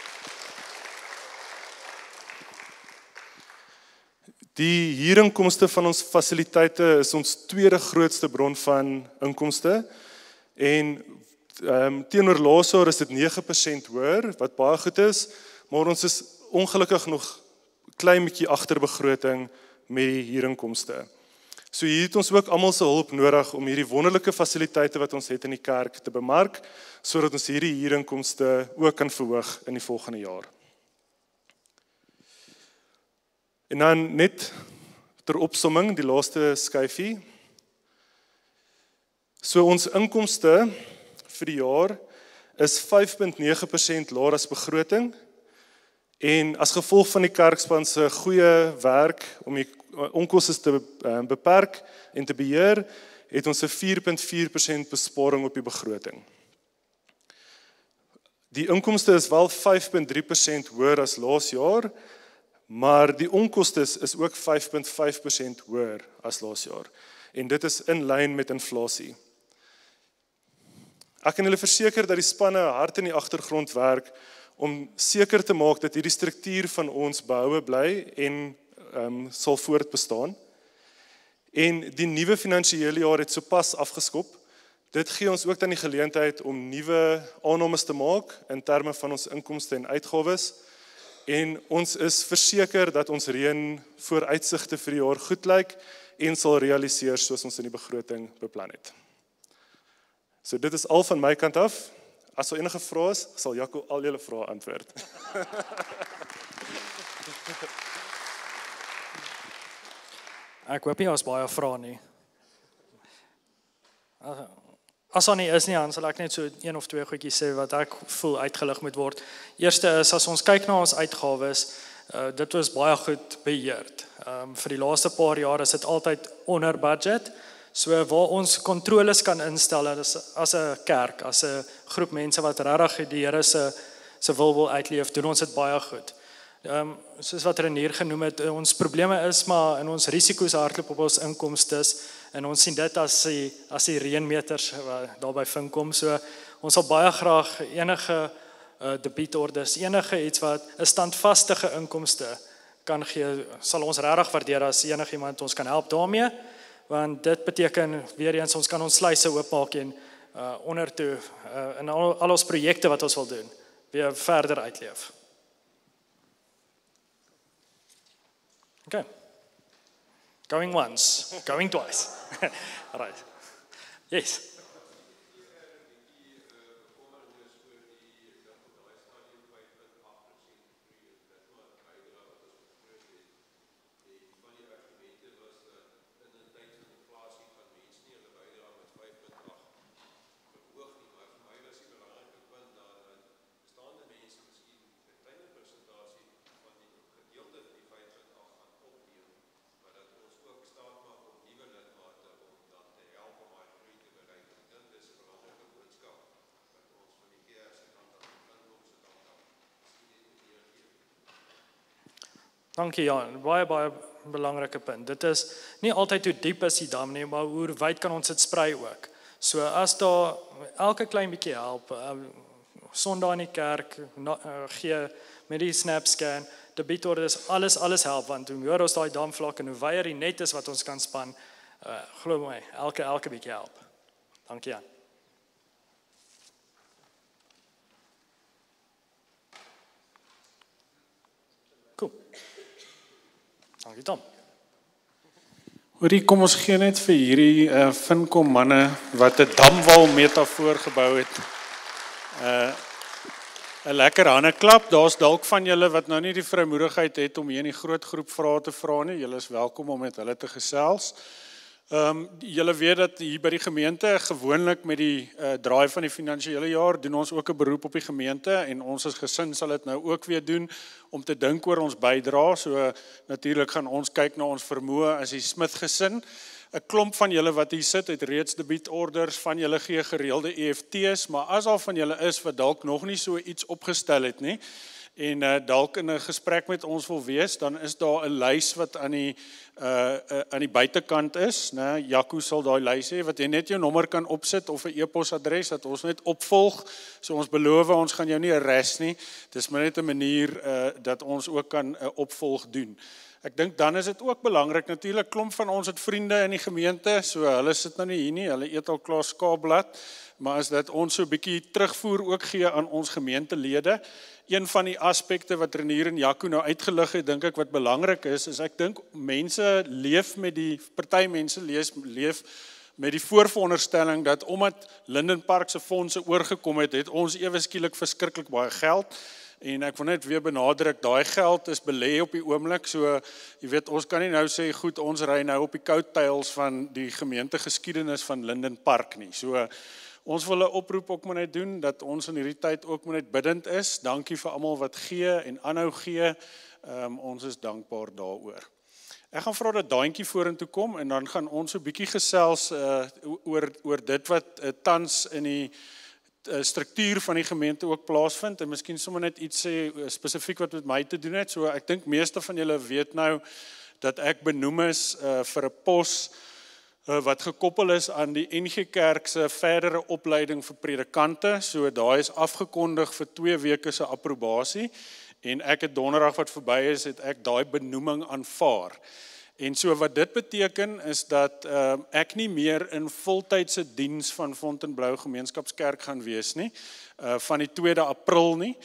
Die huurinkomste van ons fasiliteite is ons tweede grootste bron van inkomste en teenoor laas jaar is dit 9% hoër, wat baie goed is, maar ons is ongelukkig nog klein bietjie agter begroting met die huurinkomste. So hier het ons ook almal se hulp nodig om hierdie wonderlike fasiliteite wat ons het in die kerk te bemark, sodat ons hierdie huurinkomste ook kan verhoog in die volgende jaar. En dan net ter opsomming, die laaste skyfie. So ons inkomste vir die jaar is 5.9% laer as begroting en as gevolg van die kerkspan se goeie werk om die onkoste te beperk en te beheer, het ons 'n 4.4% besparing op die begroting. Die inkomste is wel 5.3% hoër as laas jaar, maar die onkoste is ook 5.5% hoër as laas jaar. En dit is in lyn met inflasie. Ek kan julle verseker dat die spanne hard in die agtergrond werk om seker te maak dat hierdie struktuur van ons behoue bly en sal voortbestaan. En die nuwe finansiële jaar het sopas afgeskop. Dit gee ons ook dan die geleentheid om nuwe aannames te maak in terme van ons inkomste en uitgawes. en ons is verseker dat ons reën vooruitsigte vir die jaar goed lyk en sal realiseer soos ons in die begroting beplan het. So dit is al van my kant af. As daar enige vrae is, sal Jaco al julle vrae antwoord. Ek hoop nie ons baie vrae nie. As daar nie is nie, dan sal ek net so 1 of 2 goedjies sê wat ek voel uitgelig moet word. Eerste is, as ons kyk na ons uitgawes, dit was baie goed beheerd. Vir die laaste paar jaar is dit altyd onder budget. So waar ons kontroles kan instel as 'n kerk, as 'n groep mense wat regtig die Here se wil uitleef, doen ons dit baie goed. Soos wat Renier genoem het, ons probleme is maar in ons risiko's hardloop op ons inkomstes en ons sien dit as die reënmeters daarby kom. So ons sal baie graag enige debietorders, enige iets wat 'n standvastige inkomste kan gee, sal ons regtig waardeer as enigiemand ons kan help daarmee, want dit beteken weer eens ons kan ons sluise oopmaak en ondertoe in al ons projekte wat ons wil doen, weer verder uitleef. Okay. Going once, going twice. All right. Yes. Dankie Jan, baie belangrike punt. Dit is nie altyd hoe diep is die dam nie, maar hoe wyd kan ons dit sprei ook. So as daar elke klein bietjie help, Sondag in die kerk gee met die SnapScan, debietorders, alles help, want hoe meer ons daai damvlak en hoe wyer die net is wat ons kan span, glo my, elke bietjie help. Dankie Jan. Cool. Dankie Tom. Hoorie, kom ons gee net vir hierdie Finkom manne wat 'n damwal metafoor gebou het. 'n Lekker hande klap. Daar's dalk van julle wat nou nie die vrymoedigheid het om hier in die groot groep vrae te vra nie. Julle is welkom om met hulle te gesels. Julle weet dat hier by die gemeente gewoonlik met die draai van die finansiële jaar doen ons ook 'n beroep op die gemeente en ons as gesin sal dit nou ook weer doen om te dink oor ons bydrae. So natuurlik gaan ons kyk na ons vermoë as die Smith gesin. 'n Klomp van julle wat hier sit het reeds debietorders, van julle gee gereelde EFT's, maar as al van julle is wat dalk nog nie so iets opgestel het nie en dalk in 'n gesprek met ons wil wees, dan is daar 'n lys wat aan die buitekant is, né? Jaco sal daai lys hê wat jy net jou nommer kan opsit of 'n e-posadres dat ons net opvolg. So ons beloof ons gaan jou nie arrest nie. Dis maar net 'n manier dat ons ook kan opvolg doen. Ek dink dan is dit ook belangrik, natuurlik klomp van ons het vriende in die gemeente, so hulle sit nou nie hier nie, hulle eet al klaar skaapblad, maar as dat ons so 'n bietjie terugvoer ook gee aan ons gemeentelede. Een van die aspekte wat Renier en Jaco nou uitgelig het, dink ek wat belangrik is ek dink mense leef met party mense leef met die voorveronderstelling dat omdat Linden Park se fondse oorgekom het ons ewe skielik verskriklik baie geld. En ek wil net weer benadruk, daai geld is belê op die oomblik, so jy weet, ons kan nie nou sê, goed, ons ry nou op die coattails van die gemeentegeskiedenis van Linden Park nie. So ons wil 'n oproep ook maar net doen, dat ons in hierdie tyd ook maar net bidend is. Dankie vir almal wat gee en aanhou gee. Ons is dankbaar daaroor. Ek gaan vra dat Daantjie vorentoe kom en dan gaan ons so 'n bietjie gesels oor dit wat tans in die struktuur van die gemeente ook plaasvind en miskien sommer net iets sê spesifiek wat met my te doen het. So ek dink meeste van julle weet nou dat ek benoem is vir 'n pos wat gekoppel is aan die NG Kerk se verdere opleiding vir predikante. So daai is afgekondig vir 2 weke se approbasie en ek het donderdag wat verby is, het ek daai benoeming aanvaar. En so wat dit beteken is dat ek nie meer in voltydse diens van Fontainebleau Gemeenskapskerk gaan wees nie, van die 2de April nie.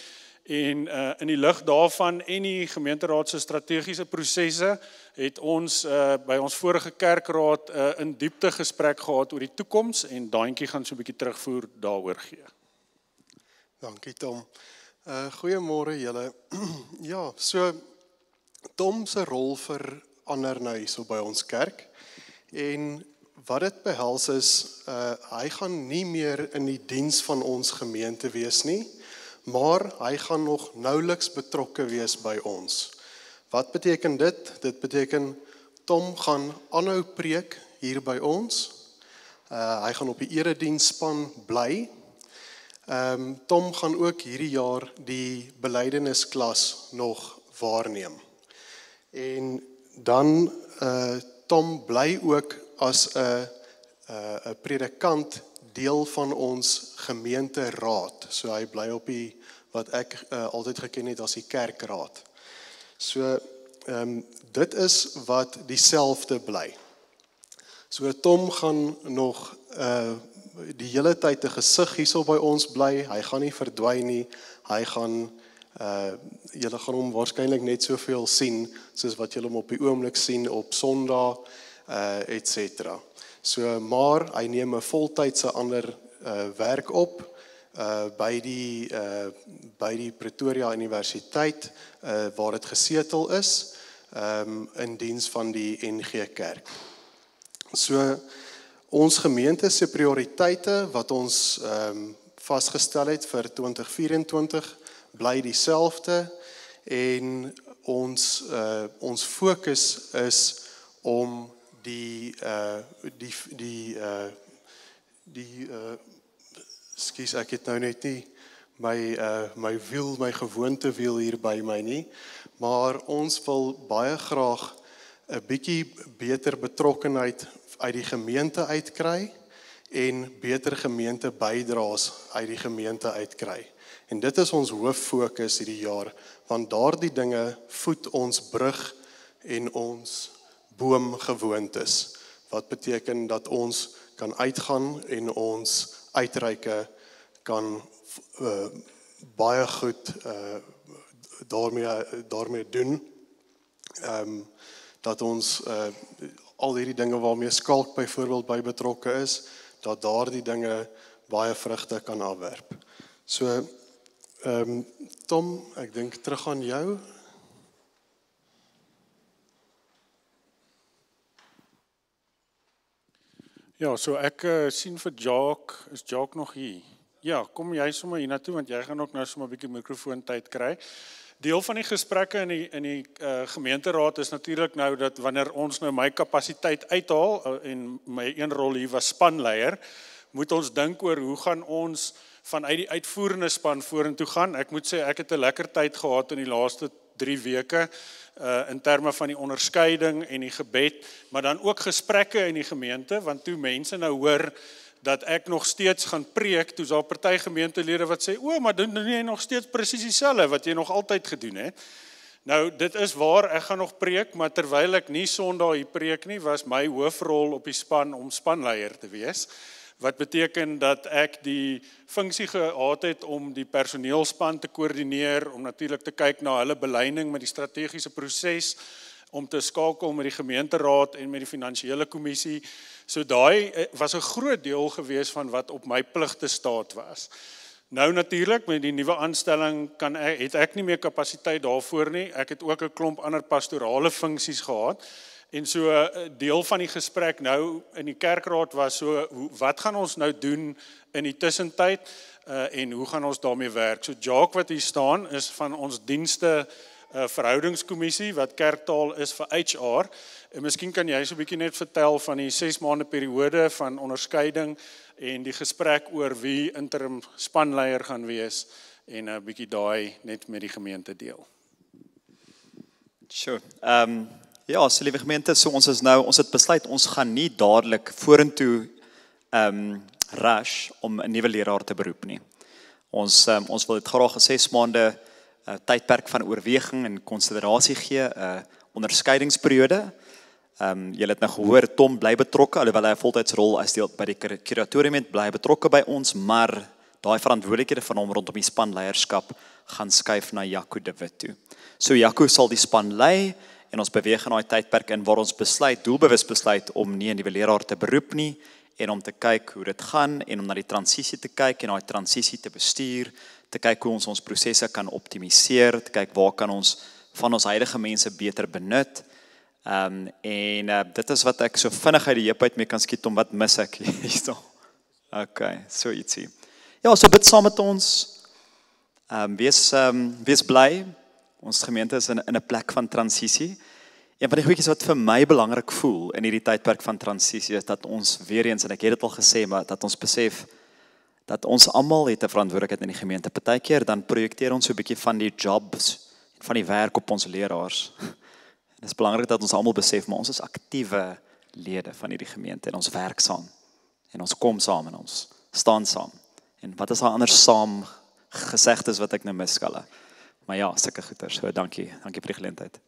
En in die lig daarvan en die gemeenteraad se strategiese prosesse het ons by ons vorige kerkraad in diepte gesprek gehad oor die toekoms en Daantjie gaan so 'n bietjie terugvoer daaroor gee. Dankie Tom. Goeiemôre julle. Ja, so Tom se rol verander nou hierso by ons kerk. En wat dit behels is, hy gaan nie meer in die diens van ons gemeente wees nie, maar hy gaan nog nauweliks betrokke wees by ons. Wat beteken dit? Dit beteken Tom gaan aanhou preek hier by ons. Hy gaan op die erediensspan bly. Tom gaan ook hierdie jaar die belydennisklas nog waarneem. En dan Tom bly ook as 'n predikant deel van ons gemeenteraad. So hy bly op die wat ek altyd geken het as die kerkraad. So dit is wat dieselfde bly. So Tom gaan nog die hele tyd 'n gesig hierso by ons bly. Hy gaan nie verdwyn nie. Hy gaan julle gaan hom waarskynlik net soveel sien soos wat julle hom op die oomblik sien op Sondag etc. So maar hy neem 'n voltydse ander werk op by die Pretoria Universiteit waar dit gesetel is in diens van die NG Kerk. So ons gemeente se prioriteite wat ons vasgestel het vir 2024 bly dieselfde en ons fokus is om Skus, ek het nou net nie my gewoonte wiel hier by my nie, maar ons wil baie graag 'n bietjie beter betrokkenheid uit die gemeente uitkry en beter gemeente bydraes uit die gemeente uitkry. En dit is ons hooffokus hierdie jaar, want daardie dinge voed ons brug en ons boomgewoontes, wat beteken dat ons kan uitgaan en ons uitreike kan baie goed daarmee doen, dat ons al hierdie dinge waarmee Skalk byvoorbeeld by betrokke is, dat daardie dinge baie vrugte kan afwerp. So, Tom, ek dink terug aan jou. Ja, so ek sien vir Jacques, is Jacques nog hier? Ja, kom jy sommer hier na toe, want jy gaan ook nou sommer 'n bietjie mikrofoontyd kry. Deel van die gesprekke in die gemeenteraad is natuurlik nou dat wanneer ons nou my kapasiteit uithaal en my een rol hier was spanleier, moet ons dink oor hoe gaan ons vanuit die uitvoerende span vorentoe gaan. Ek moet sê ek het 'n lekker tyd gehad in die laaste 3 weke in terme van die onderskeiding en die gebed, maar dan ook gesprekke in die gemeente, want toe mense nou hoor dat ek nog steeds gaan preek, toe is daar party gemeentelede wat sê, o, maar doen jy nog steeds presies dieselfde wat jy nog altyd gedoen het. Nou, dit is waar, ek gaan nog preek, maar terwyl ek nie Sondag hier preek nie, was my hoofrol op die span om spanleier te wees, wat beteken dat ek die funksie gehad het om die personeelspan te koördineer, om natuurlik te kyk na hulle beleining met die strategiese proses, om te skakel met die gemeenteraad en met die finansiële kommissie. So daai was 'n groot deel gewees van wat op my pligte staat was. Nou natuurlik met die nuwe aanstelling het ek nie meer kapasiteit daarvoor nie. Ek het ook 'n klomp ander pastorale funksies gehad. En so deel van die gesprek nou in die kerkraad was so, wat gaan ons nou doen in die tussentyd en hoe gaan ons daarmee werk? So Jacques wat hier staan is van ons dienste verhoudingskommissie wat kerktaal is vir HR. En miskien kan jy so 'n bietjie net vertel van die 6 maande periode van onderskeiding en die gesprek oor wie interim spanleier gaan wees en 'n bietjie daai net met die gemeente deel. Sure. Ja, so liewe gemeente, so ons het besluit ons gaan nie dadelik vorentoe rush om 'n nuwe leraar te beroep nie. Ons wil dit graag 'n 6 maande tydperk van oorweging en konsiderasie gee, onderskeidingsperiode. Julle het nou gehoor, Tom bly betrokke, alhoewel hy 'n voltydsrol as deel by die kuratorium het, bly betrokke by ons, maar daai verantwoordelikhede van hom rondom die spanleierskap gaan skuif na Jaco de Wit toe. So Jaco sal die span lei en ons beweeg in daai tydperk in waar ons doelbewus besluit om nie 'n nuwe leraar te beroep nie en om te kyk hoe dit gaan en om na die transisie te kyk en daai transisie te bestuur, te kyk hoe ons prosesse kan optimiseer, te kyk waar kan ons van ons huidige mense beter benut. Dit is wat ek so vinnig uit die heup uit mee kan skiet om wat mis ek hierso. Okay, so ietsie. Ja, so bid saam met ons. Wees bly. Ons gemeente is in 'n plek van transisie. Een van die goedjies wat vir my belangrik voel in hierdie tydperk van transisie is dat ons weer eens, en ek het dit al gesê, maar dat ons besef dat ons almal het 'n verantwoordelikheid in die gemeente. Partykeer dan projekteer ons so 'n bietjie van die jobs en van die werk op ons leraars. Dit is belangrik dat ons almal besef, maar ons is aktiewe lede van hierdie gemeente en ons werk saam. En ons kom saam en ons staan saam. En wat is daar anders saam gesegdes wat ek nou misskalle? Maar ja, sulke goeie. So dankie vir die geleentheid.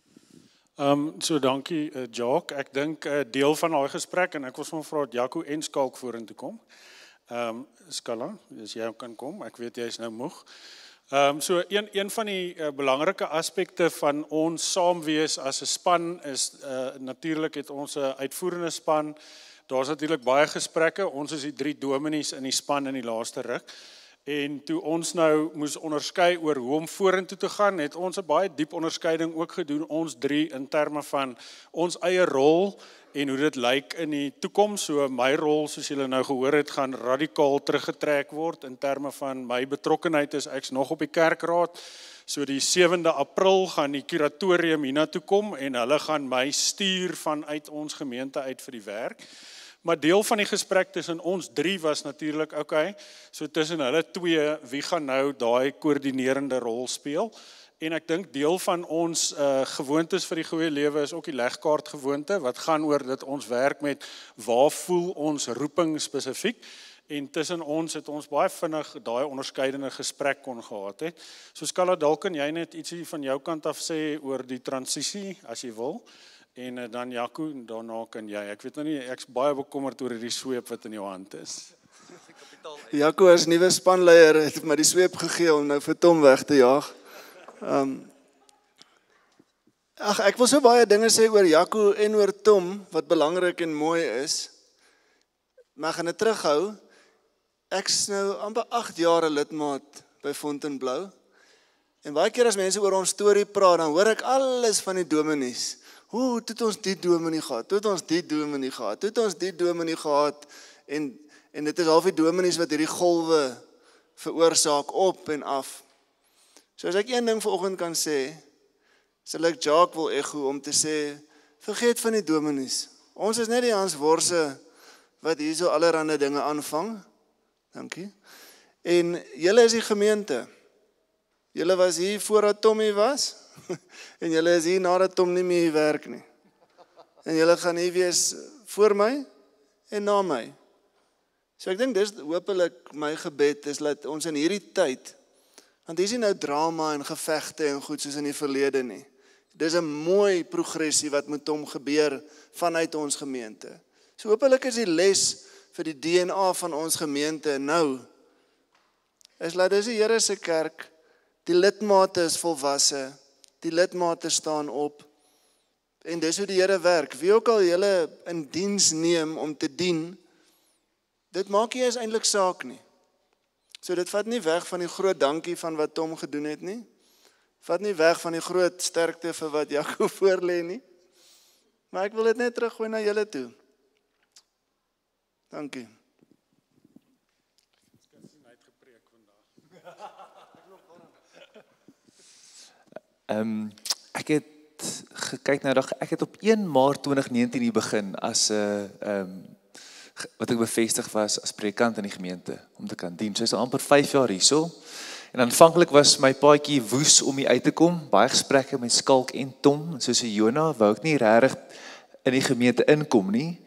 So dankie Jacques. Ek dink 'n deel van daai gesprek en ek was van vra dat Jaco en Skalk vorentoe kom. Skalla, as jy kan kom. Ek weet jy is nou moeg. So een van die belangrike aspekte van ons saamwees as 'n span is natuurlik het ons 'n uitvoerende span. Daar's natuurlik baie gesprekke. Ons is die 3 dominees in die span in die laaste ruk. En toe ons nou moes onderskei oor hoe om vorentoe te gaan, het ons 'n baie diep onderskeiding ook gedoen, ons 3 in terme van ons eie rol en hoe dit lyk in die toekoms. So my rol, soos julle nou gehoor het, gaan radikaal teruggetrek word in terme van my betrokkenheid is ek's nog op die kerkraad. So die 7de April gaan die kuratorium hiernatoe kom en hulle gaan my stuur vanuit ons gemeente uit vir die werk. Maar deel van die gesprek tussen ons 3 was natuurlik, okay, so tussen hulle 2, wie gaan nou daai koördinerende rol speel? En ek dink deel van ons gewoontes vir die goeie lewe is ook die legkaart gewoonte, wat gaan oor dat ons werk met waar voel ons roeping spesifiek. En tussen ons het ons baie vinnig daai onderskeidende gesprek kon gehad het. So Skalla, dalk kan jy net ietsie van jou kant af sê oor die transisie, as jy wil. En dan Jaco, daarna kan jy. Ek weet nou nie, ek's baie bekommerd oor die sweep wat in jou hand is. Jaco as nuwe spanleier het my die sweep gegee om nou vir Tom weg te jaag. Ek wil so baie dinge sê oor Jaco en oor Tom, wat belangrik en mooi is. Maar ek gaan dit terughou. Ek's nou amper 8 jaar lidmaat by Fontainebleau. En baie keer as mense oor ons storie praat, dan hoor ek alles van die dominees. Hoe het ons die dominee gehad? Toe het ons die dominee gehad. Toe het ons die dominee gehad. En dit is half die dominees wat hierdie golwe veroorsaak op en af. So as ek een ding vanoggend kan sê, sal ek Jacques wil echo om te sê, vergeet van die dominees. Ons is net die Hans Worse wat hier so allerhande dinge aanvang. Dankie. En julle is die gemeente. Julle was hier voordat Tom hier was. En julle is hier nadat Tom nie meer werk nie. En julle gaan hier wees voor my en na my. So ek dink dis hopelik my gebed is dat ons in hierdie tyd, want hier is nie nou drama en gevegte en goed soos in die verlede nie. Dis 'n mooi progressie wat met hom gebeur vanuit ons gemeente. So hopelik is die les vir die DNA van ons gemeente nou, is dat dis die Here se kerk, die lidmate is volwasse, die lidmate staan op, en dis hoe die Here werk. Wie ook al julle in diens neem om te dien, dit maak nie eens eintlik saak nie. So dit vat nie weg van die groot dankie van wat Tom gedoen het nie, vat nie weg van die groot sterkte vir wat Jaco voorlê nie, maar ek wil dit net teruggooi na julle toe. Dankie. Ek het gekyk nou, ek het op 1 Maart 2019 hier begin as wat ek bevestig was as predikant in die gemeente om te kan dien. So is al amper 5 jaar hierso. En aanvanklik was my paadjie woes om hier uit te kom, baie gesprekke met Skalk en Tom, soos Jona wou ek nie regtig in die gemeente inkom nie.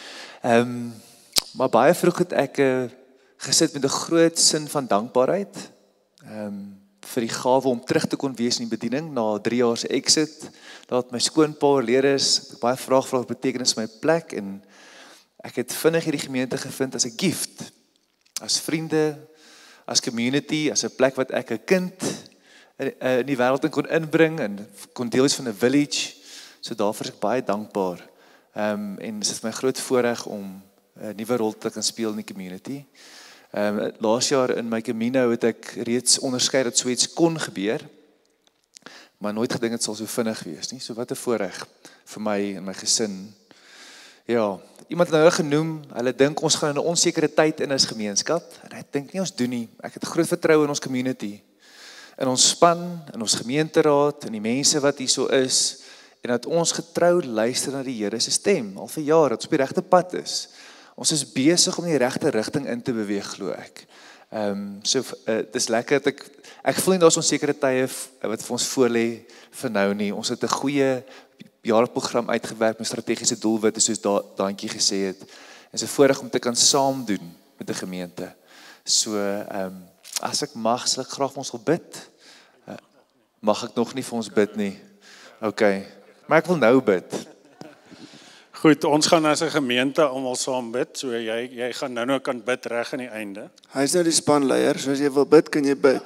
Maar baie vroeg het ek gesit met 'n groot sin van dankbaarheid vir die gawe om terug te kon wees in die bediening na 3 jaar se exit. Laat my skoonpa oorlede is, baie vraag wat betekenis my plek, en ek het vinnig hierdie gemeente gevind as 'n gift, as vriende, as community, as 'n plek wat ek 'n kind in die wêreld kon inbring en kon deel wees van 'n village. So daarvoor is ek baie dankbaar. En dit is my groot voorreg om 'n nuwe rol te kan speel in die community. Laas jaar in my Camino het ek reeds onderskei dat so iets kon gebeur, maar nooit gedink dit sal so vinnig wees nie. So wat 'n voorreg vir my en my gesin. Ja, iemand het nou genoem, hulle dink ons gaan in 'n onsekere tyd in ons gemeenskap, en ek dink nie ons doen nie. Ek het groot vertroue in ons community, in ons span, in ons gemeenteraad, in die mense wat hier so is, en dat ons getrou luister na die Here se stem, al vir jare, dat ons op die regte pad is. Ons is besig om in die regte rigting in te beweeg, glo ek. Dis lekker dat ek voel nie daar's onsekere tye wat vir ons voorlê vir nou nie. Ons het 'n goeie jaarprogram uitgewerk met strategiese doelwitte, soos Daantjie gesê het. En so voorreg om te kan saam doen met 'n gemeente. So, as ek mag, sal ek graag vir ons wil bid. Mag ek nog nie vir ons bid nie? Okay, maar ek wil nou bid. Goed, ons gaan as 'n gemeente almal saam bid, so jy gaan nou kan bid reg aan die einde. Hy is nou die spanleier, so as jy wil bid, kan jy bid.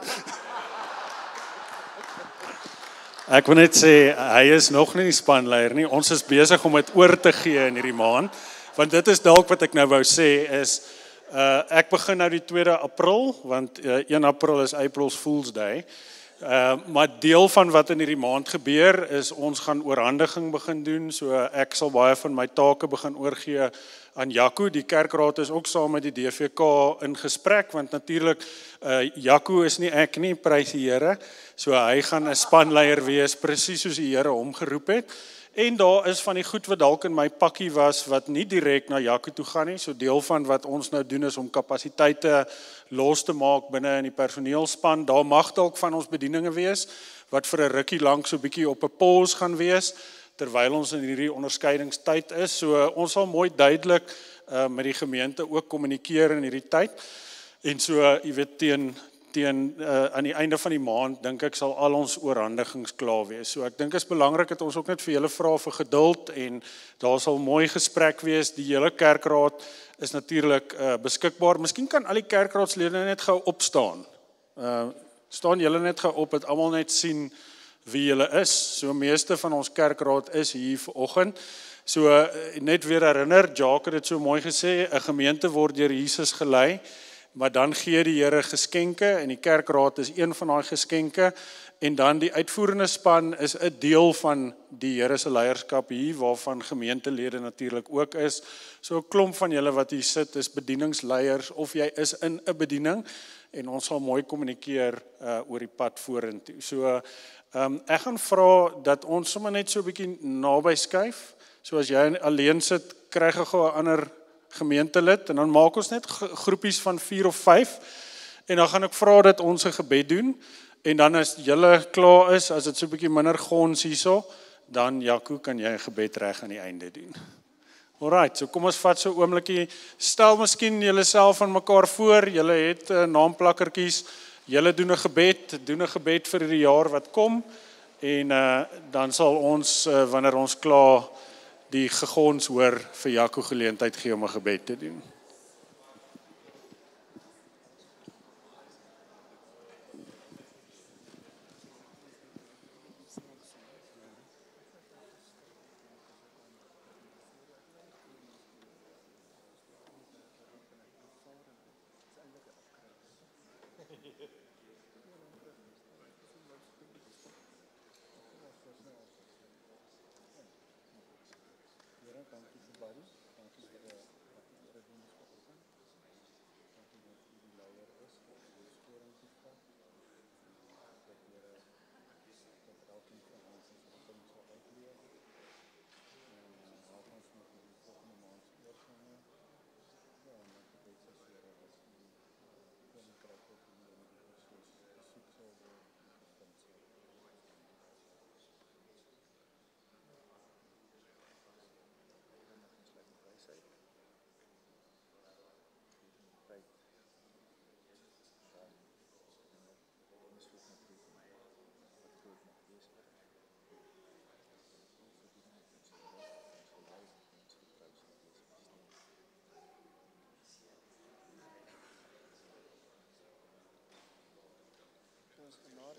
Ek wil net sê, hy is nog nie die spanleier nie, ons is besig om dit oor te gee in hierdie maand, want dit is dalk wat ek nou wou sê, is, ek begin nou die 2 April, want 1 April is April's Fool's Day, maar deel van wat in hierdie maand gebeur is ons gaan oorhandiging begin doen, so ek sal baie van my take begin oorgee aan Jaco. Die kerkraad is ook saam met die DVK in gesprek, want natuurlik Jaco is nie ek nie, prys die Here, so hy gaan 'n spanleier wees, presies soos die Here hom geroep het. En daar is van die goed wat dalk in my pakkie was, wat nie direk na Jaco toe gaan nie, so deel van wat ons nou doen is om kapasiteite los te maak binne in die personeelspan. Daar mag dalk van ons bedieninge wees, wat vir 'n rukkie lank so bietjie op 'n pause gaan wees, terwyl ons in hierdie onderskeidingstyd is. So ons sal mooi duidelik met die gemeente ook kommunikeer in hierdie tyd. En so, jy weet, aan die einde van die maand, dink ek, sal al ons oorhandigings klaar wees. So ek dink is belangrik dat ons ook net vir julle vra vir geduld, en daar sal mooi gesprek wees. Die hele kerkraad is natuurlik beskikbaar. Miskien kan al die kerkraadslede net gou opstaan. Staan julle net gou op, dat almal net sien wie julle is. So meeste van ons kerkraad is hier vanoggend. So net weer herinner, Jacques het dit so mooi gesê, 'n gemeente word deur Jesus gelei, maar dan gee die Here geskenke, en die kerkraad is een van daai geskenke, en dan die uitvoerende span is 'n deel van die Here se leierskap hier, waarvan gemeentelede natuurlik ook is. So 'n klomp van julle wat hier sit is bedieningsleiers, of jy is in 'n bediening, en ons sal mooi kommunikeer oor die pad vorentoe. So ek gaan vra dat ons sommer net so 'n bietjie naby skuif. So as jy alleen sit, kry jy gou 'n ander gemeentelid, en dan maak ons net groepies van 4 of 5, en dan gaan ek vra dat ons 'n gebed doen, en dan as julle klaar is, as dit so 'n bietjie minder gons hierso, dan Jaco, kan jy 'n gebed reg aan die einde doen. Alright, so kom ons vat so 'n oombliekie, stel miskien julle self aan mekaar voor, julle het naamplakkertjies, julle doen 'n gebed vir die jaar wat kom, en dan sal ons, wanneer ons klaar die gegons hoor, vir Jaco geleentheid gee om 'n gebed te doen.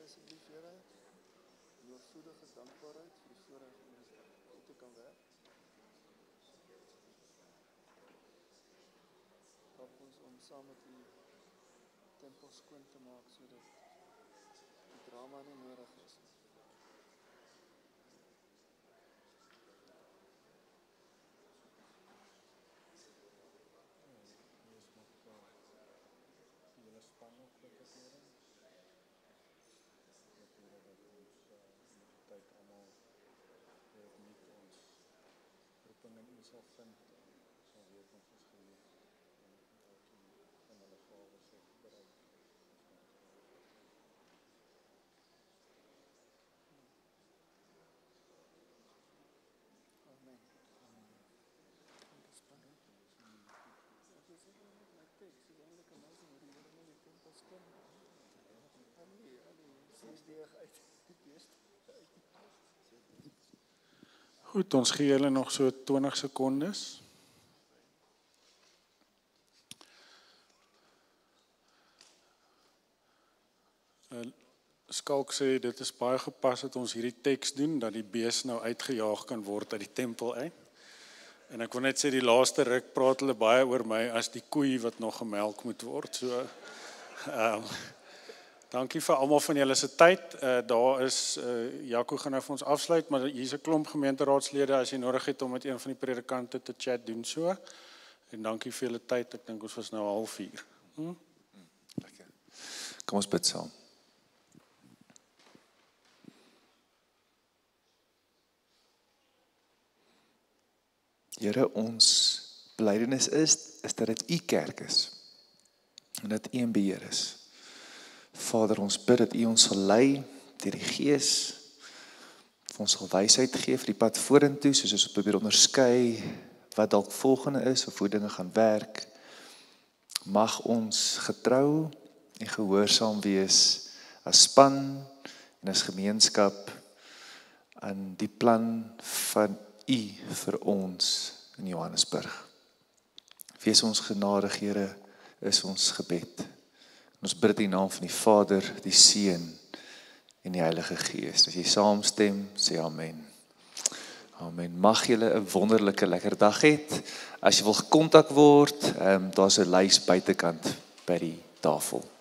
asseblief Here, in oorvloedige dankbaarheid vir die voorreg om hier te kan werk. Help ons om saam met die tempel skoon te maak sodat die drama nie nodig is. Goed, ons gee julle nog so 20 sekondes. Skalk sê dit is baie gepas dat ons hierdie teks doen, dat die bees nou uitgejaag kan word uit die tempel uit. En ek wil net sê die laaste ruk praat hulle baie oor my as die koei wat nog gemelk moet word. So dankie vir almal van julle se tyd. Daar is Jaco gaan nou vir ons afsluit, maar hier's 'n klomp gemeenteraadslede as jy nodig het om met een van die predikante te chat, doen so. En dankie vir julle tyd. Ek dink ons was nou 3:30. Lekker. Kom ons bid saam. Here, ons belydenis is dat dit U kerk is en dat U in beheer is. Vader, ons bid dat U ons sal lei deur die Gees, vir ons sal wysheid gee vir die pad vorentoe, soos ons probeer onderskei wat dalk volgende is of hoe dinge gaan werk. Mag ons getrou en gehoorsaam wees as span en as gemeenskap aan die plan van U vir ons in Johannesburg. Wees ons genadig, Here, is ons gebed. Ons bid dit in die naam van die Vader, die Seun en die Heilige Gees. As jy saamstem, sê amen. Amen. Mag julle 'n wonderlike lekker dag hê. As jy wil gekontak word, daar's 'n lys buitekant by die tafel.